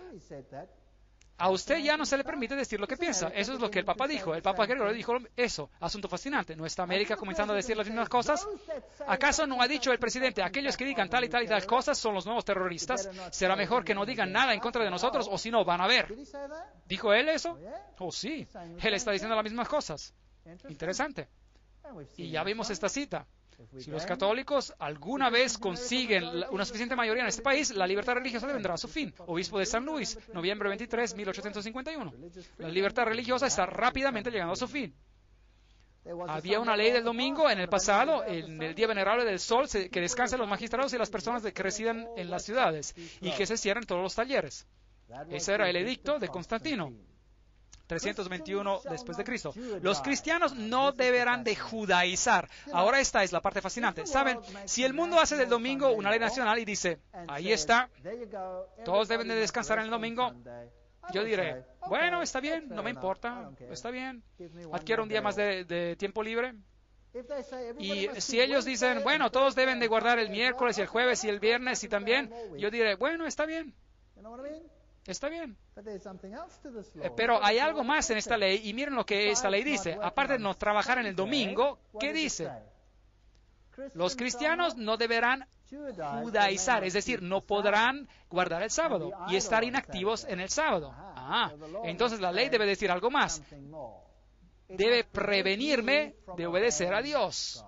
A usted ya no se le permite decir lo que piensa. Eso es lo que el Papa dijo. El Papa Gregorio dijo eso. Asunto fascinante. ¿No está América comenzando a decir las mismas cosas? ¿Acaso no ha dicho el presidente, aquellos que digan tal y tal y tal cosas son los nuevos terroristas? ¿Será mejor que no digan nada en contra de nosotros o si no, van a ver? ¿Dijo él eso? Oh, sí. Él está diciendo las mismas cosas. Interesante. Y ya vimos esta cita. Si los católicos alguna vez consiguen una suficiente mayoría en este país, la libertad religiosa vendrá a su fin. Obispo de San Luis, noviembre veintitrés, mil ochocientos cincuenta y uno. La libertad religiosa está rápidamente llegando a su fin. Había una ley del domingo en el pasado, en el Día Venerable del Sol, que descansen los magistrados y las personas que residen en las ciudades y que se cierren todos los talleres. Ese era el edicto de Constantino. trescientos veintiuno después de Cristo. Los cristianos no deberán de judaizar. Ahora esta es la parte fascinante. ¿Saben? Si el mundo hace del domingo una ley nacional y dice, ahí está, todos deben de descansar en el domingo, yo diré, bueno, está bien, no me importa, está bien, adquiero un día más de, de tiempo libre. Y si ellos dicen, bueno, todos deben de guardar el miércoles y el jueves y el viernes y también, yo diré, bueno, está bien. Está bien. Eh, pero hay algo más en esta ley, y miren lo que esta ley dice. Aparte de no trabajar en el domingo, ¿qué dice? Los cristianos no deberán judaizar, es decir, no podrán guardar el sábado y estar inactivos en el sábado. Ah, entonces la ley debe decir algo más. Debe prevenirme de obedecer a Dios.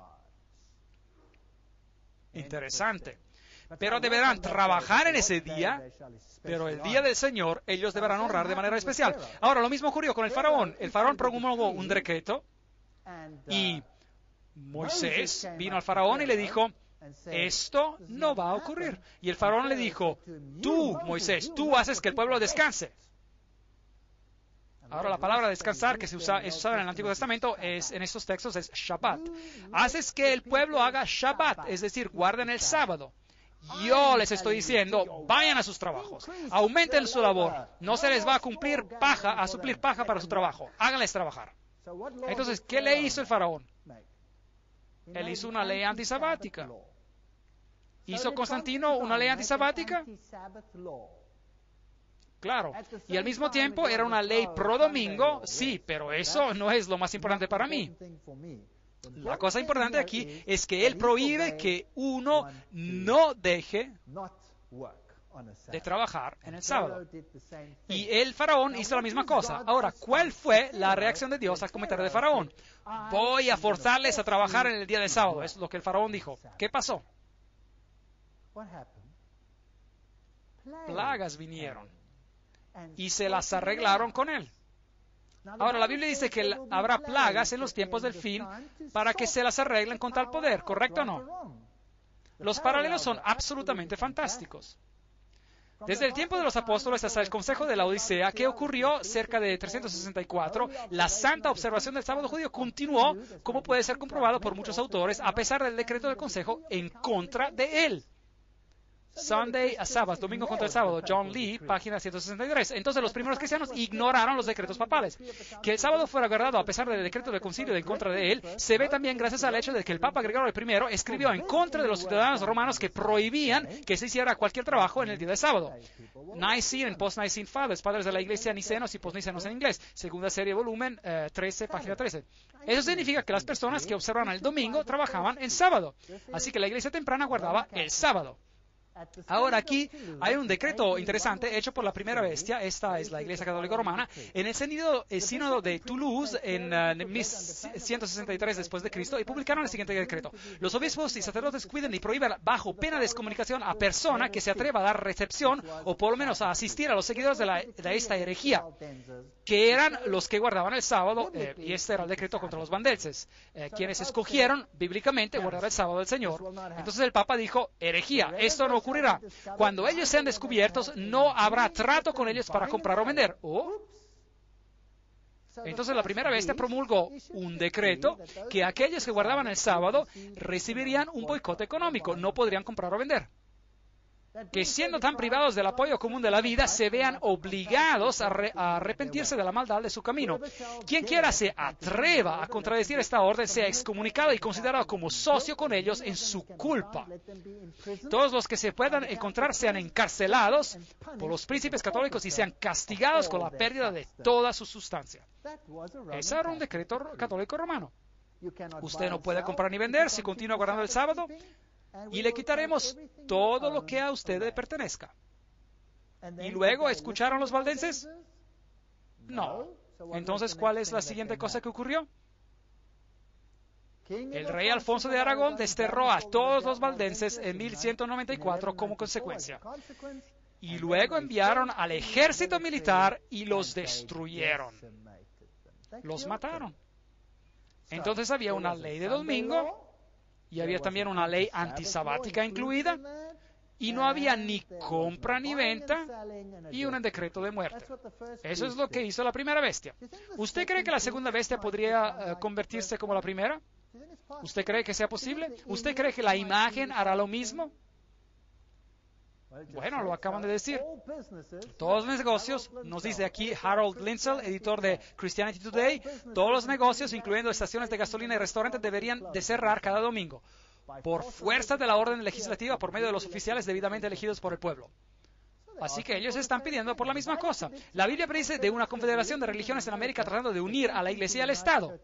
Interesante. Pero deberán trabajar en ese día, pero el día del Señor ellos deberán honrar de manera especial. Ahora, lo mismo ocurrió con el faraón. El faraón promulgó un decreto y Moisés vino al faraón y le dijo, esto no va a ocurrir. Y el faraón le dijo, tú, Moisés, tú haces que el pueblo descanse. Ahora, la palabra descansar que se usa, es usada en el Antiguo Testamento es, en estos textos es Shabbat. Haces que el pueblo haga Shabbat, es decir, guarden el sábado. Yo les estoy diciendo, vayan a sus trabajos, aumenten su labor, no se les va a cumplir paja, a suplir paja para su trabajo, háganles trabajar. Entonces, ¿qué le hizo el faraón? Él hizo una ley antisabática. ¿Hizo Constantino una ley antisabática? Claro. Y al mismo tiempo era una ley pro domingo, sí, pero eso no es lo más importante para mí. La cosa importante aquí es que él prohíbe que uno no deje de trabajar en el sábado. Y el faraón hizo la misma cosa. Ahora, ¿cuál fue la reacción de Dios al comentario de faraón? Voy a forzarles a trabajar en el día del sábado. Es lo que el faraón dijo. ¿Qué pasó? Plagas vinieron y se las arreglaron con él. Ahora, la Biblia dice que habrá plagas en los tiempos del fin para que se las arreglen con tal poder, ¿correcto o no? Los paralelos son absolutamente fantásticos. Desde el tiempo de los apóstoles hasta el Consejo de la Odisea, que ocurrió cerca de trescientos sesenta y cuatro, la santa observación del sábado judío continuó, como puede ser comprobado por muchos autores, a pesar del decreto del Consejo en contra de él. Sunday a Sabbath, domingo contra el sábado, John Lee, página ciento sesenta y tres. Entonces los primeros cristianos ignoraron los decretos papales. Que el sábado fuera guardado a pesar del decreto del concilio en contra de él, se ve también gracias al hecho de que el Papa Gregorio primero escribió en contra de los ciudadanos romanos que prohibían que se hiciera cualquier trabajo en el día de sábado. Nicene and Post-Nicene Fathers, padres de la iglesia nicenos y post-nicenos en inglés, segunda serie, volumen eh, trece, página trece. Eso significa que las personas que observan el domingo trabajaban el sábado. Así que la iglesia temprana guardaba el sábado. Ahora aquí hay un decreto interesante hecho por la primera bestia, esta es la Iglesia Católica Romana, en el sínodo, el sínodo de Toulouse en uh, mil ciento sesenta y tres después de Cristo, y publicaron el siguiente decreto: los obispos y sacerdotes cuiden y prohíban bajo pena de excomunicación a persona que se atreva a dar recepción o por lo menos a asistir a los seguidores de, la, de esta herejía, que eran los que guardaban el sábado, eh, y este era el decreto contra los valdenses, eh, quienes escogieron bíblicamente guardar el sábado del Señor. Entonces el Papa dijo: herejía, esto no ocurrirá. Cuando ellos sean descubiertos, no habrá trato con ellos para comprar o vender. ¿Oh? Entonces la primera bestia promulgó un decreto que aquellos que guardaban el sábado recibirían un boicot económico, no podrían comprar o vender. Que siendo tan privados del apoyo común de la vida, se vean obligados a, re, a arrepentirse de la maldad de su camino. Quien quiera se atreva a contradecir esta orden sea excomunicado y considerado como socio con ellos en su culpa. Todos los que se puedan encontrar sean encarcelados por los príncipes católicos y sean castigados con la pérdida de toda su sustancia. Ese era un decreto católico romano. Usted no puede comprar ni vender si continúa guardando el sábado, y le quitaremos todo lo que a usted le pertenezca. ¿Y luego escucharon los valdenses? No. Entonces, ¿cuál es la siguiente cosa que ocurrió? El rey Alfonso de Aragón desterró a todos los valdenses en mil ciento noventa y cuatro como consecuencia. Y luego enviaron al ejército militar y los destruyeron. Los mataron. Entonces había una ley de domingo, y había también una ley antisabática incluida, y no había ni compra ni venta, y un decreto de muerte. Eso es lo que hizo la primera bestia. ¿Usted cree que la segunda bestia podría uh, convertirse como la primera? ¿Usted cree que sea posible? ¿Usted cree que la imagen hará lo mismo? Bueno, lo acaban de decir. Todos los negocios, nos dice aquí Harold Lindsell, editor de Christianity Today, todos los negocios, incluyendo estaciones de gasolina y restaurantes, deberían de cerrar cada domingo, por fuerza de la orden legislativa por medio de los oficiales debidamente elegidos por el pueblo. Así que ellos están pidiendo por la misma cosa. La Biblia dice de una confederación de religiones en América tratando de unir a la Iglesia y al Estado.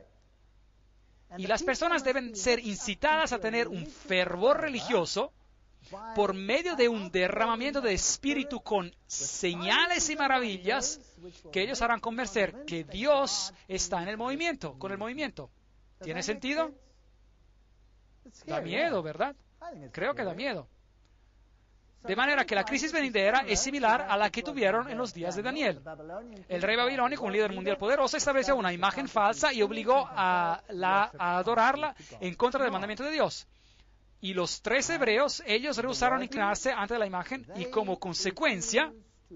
Y las personas deben ser incitadas a tener un fervor religioso por medio de un derramamiento de espíritu con señales y maravillas que ellos harán convencer que Dios está en el movimiento, con el movimiento. ¿Tiene sentido? Da miedo, ¿verdad? Creo que da miedo. De manera que la crisis venidera es similar a la que tuvieron en los días de Daniel. El rey babilónico, un líder mundial poderoso, estableció una imagen falsa y obligó a, la, a adorarla en contra del mandamiento de Dios. Y los tres hebreos, ellos rehusaron inclinarse ante la imagen y como consecuencia,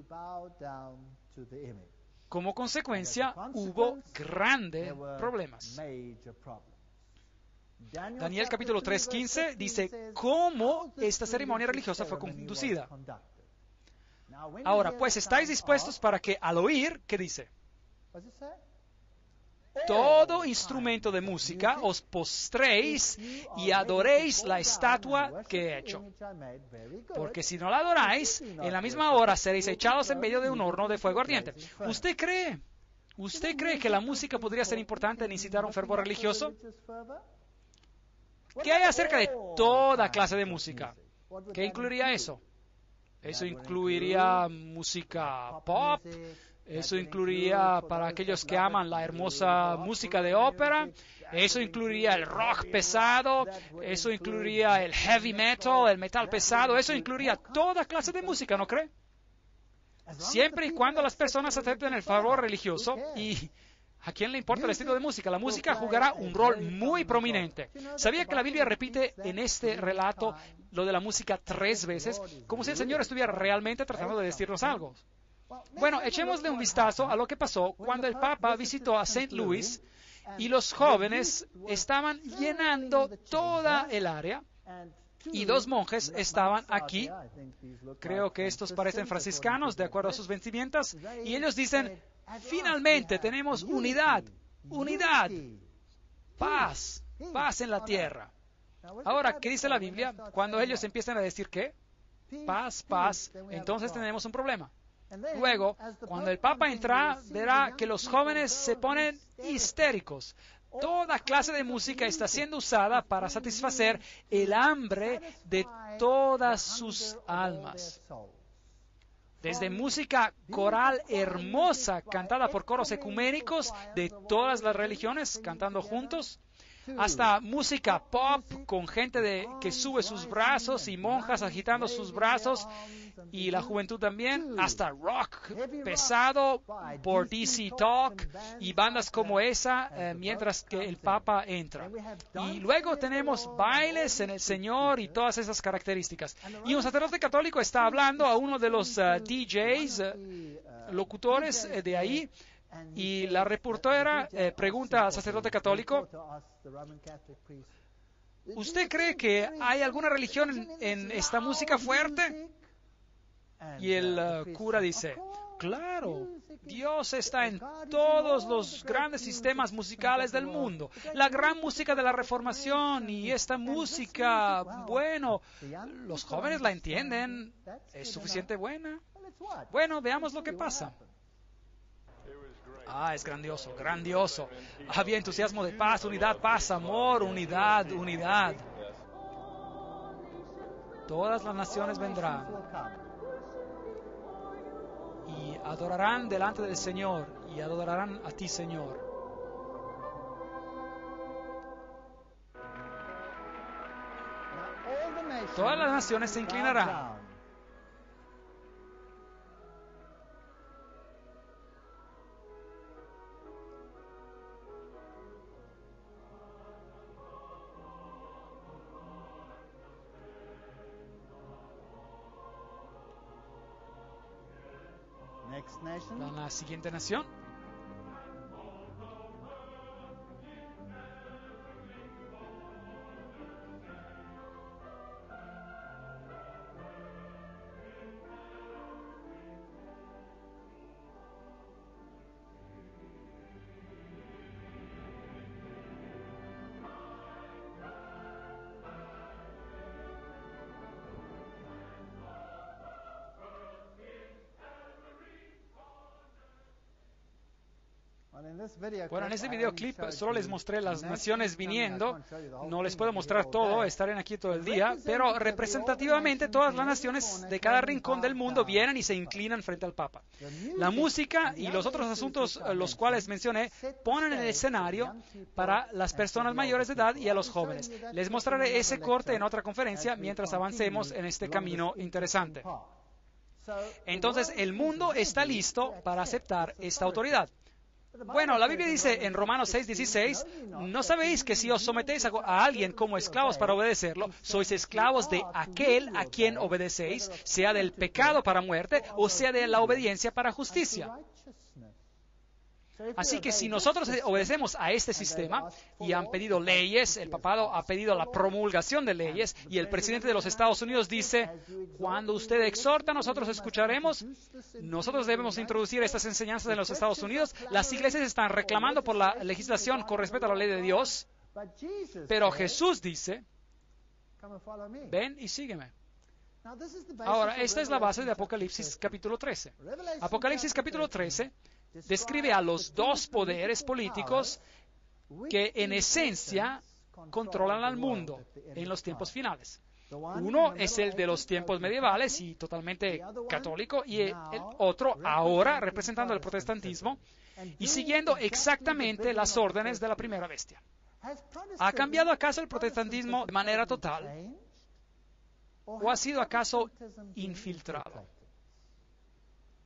como consecuencia hubo grandes problemas. Daniel capítulo tres, quince dice cómo esta ceremonia religiosa fue conducida. Ahora, pues, ¿estáis dispuestos para que al oír, qué dice? Todo instrumento de música os postréis y adoréis la estatua que he hecho. Porque si no la adoráis, en la misma hora seréis echados en medio de un horno de fuego ardiente. ¿Usted cree? ¿Usted cree que la música podría ser importante en incitar un fervor religioso? ¿Qué hay acerca de toda clase de música? ¿Qué incluiría eso? Eso incluiría música pop. Eso incluiría para aquellos que aman la hermosa música de ópera. Eso incluiría el rock pesado. Eso incluiría el heavy metal, el metal pesado. Eso incluiría toda clase de música, ¿no cree? siempre y cuando las personas acepten el favor religioso. Y ¿a quién le importa el estilo de música? La música jugará un rol muy prominente. ¿Sabía que la Biblia repite en este relato lo de la música tres veces? Como si el Señor estuviera realmente tratando de decirnos algo. Bueno, echémosle un vistazo a lo que pasó cuando el Papa visitó a Saint Louis y los jóvenes estaban llenando toda el área y dos monjes estaban aquí. Creo que estos parecen franciscanos de acuerdo a sus vestimentas, y ellos dicen: finalmente tenemos unidad, unidad, paz, paz en la tierra. Ahora, ¿qué dice la Biblia? Cuando ellos empiezan a decir ¿qué? Paz, paz, entonces tenemos un problema. Luego, cuando el Papa entra, verá que los jóvenes se ponen histéricos. Toda clase de música está siendo usada para satisfacer el hambre de todas sus almas. Desde música coral hermosa cantada por coros ecuménicos de todas las religiones cantando juntos, hasta música pop con gente de, que sube sus brazos y monjas agitando sus brazos, y la juventud también, hasta rock pesado por D C Talk y bandas como esa, eh, mientras que el Papa entra. Y luego tenemos bailes en el Señor y todas esas características. Y un sacerdote católico está hablando a uno de los uh, D Js, uh, locutores uh, de ahí, y la reportera eh, pregunta al sacerdote católico: ¿usted cree que hay alguna religión en, en esta música fuerte? Y el uh, cura dice: claro, Dios está en todos los grandes sistemas musicales del mundo. La gran música de la Reformación y esta música, bueno, los jóvenes la entienden, es suficiente buena. Bueno, veamos lo que pasa. Ah, es grandioso, grandioso. Había entusiasmo de paz, unidad, paz, amor, unidad, unidad. Todas las naciones vendrán y adorarán delante del Señor y adorarán a ti, Señor. Todas las naciones se inclinarán. La, la siguiente nación. Bueno, en este videoclip solo les mostré las naciones viniendo. No les puedo mostrar todo, estarán aquí todo el día, pero representativamente todas las naciones de cada rincón del mundo vienen y se inclinan frente al Papa. La música y los otros asuntos, los cuales mencioné, ponen el escenario para las personas mayores de edad y a los jóvenes. Les mostraré ese corte en otra conferencia mientras avancemos en este camino interesante. Entonces, el mundo está listo para aceptar esta autoridad. Bueno, la Biblia dice en Romanos seis dieciséis: ¿no sabéis que si os sometéis a, a alguien como esclavos para obedecerlo, sois esclavos de aquel a quien obedecéis, sea del pecado para muerte o sea de la obediencia para justicia? Así que si nosotros obedecemos a este sistema, y han pedido leyes, el papado ha pedido la promulgación de leyes, y el presidente de los Estados Unidos dice: cuando usted exhorta, nosotros escucharemos. Nosotros debemos introducir estas enseñanzas en los Estados Unidos. Las iglesias están reclamando por la legislación con respecto a la ley de Dios, pero Jesús dice: ven y sígueme. Ahora, esta es la base de Apocalipsis capítulo trece. Apocalipsis capítulo trece describe a los dos poderes políticos que en esencia controlan al mundo en los tiempos finales. Uno es el de los tiempos medievales y totalmente católico, y el otro ahora representando el protestantismo y siguiendo exactamente las órdenes de la primera bestia. ¿Ha cambiado acaso el protestantismo de manera total? ¿O ha sido acaso infiltrado?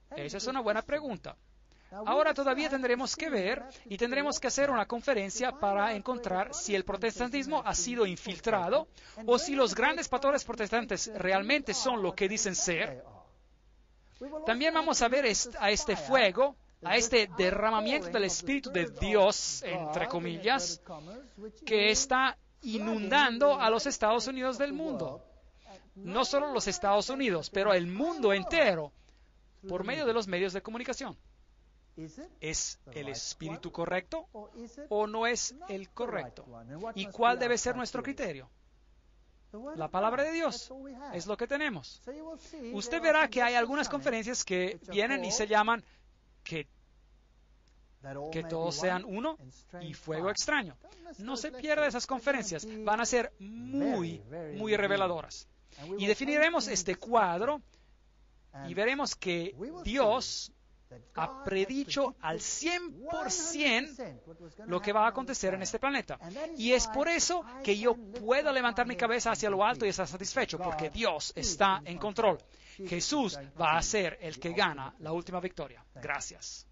Esa es una buena pregunta. Ahora todavía tendremos que ver y tendremos que hacer una conferencia para encontrar si el protestantismo ha sido infiltrado o si los grandes pastores protestantes realmente son lo que dicen ser. También vamos a ver est- a este fuego, a este derramamiento del Espíritu de Dios, entre comillas, que está inundando a los Estados Unidos del mundo. No solo los Estados Unidos, pero el mundo entero, por medio de los medios de comunicación. ¿Es el espíritu correcto o no es el correcto? ¿Y cuál debe ser nuestro criterio? La palabra de Dios es lo que tenemos. Usted verá que hay algunas conferencias que vienen y se llaman que, que todos sean uno y fuego extraño. No se pierda esas conferencias. Van a ser muy, muy reveladoras. Y definiremos este cuadro y veremos que Dios ha predicho al cien por ciento lo que va a acontecer en este planeta. Y es por eso que yo puedo levantar mi cabeza hacia lo alto y estar satisfecho, porque Dios está en control. Jesús va a ser el que gana la última victoria. Gracias.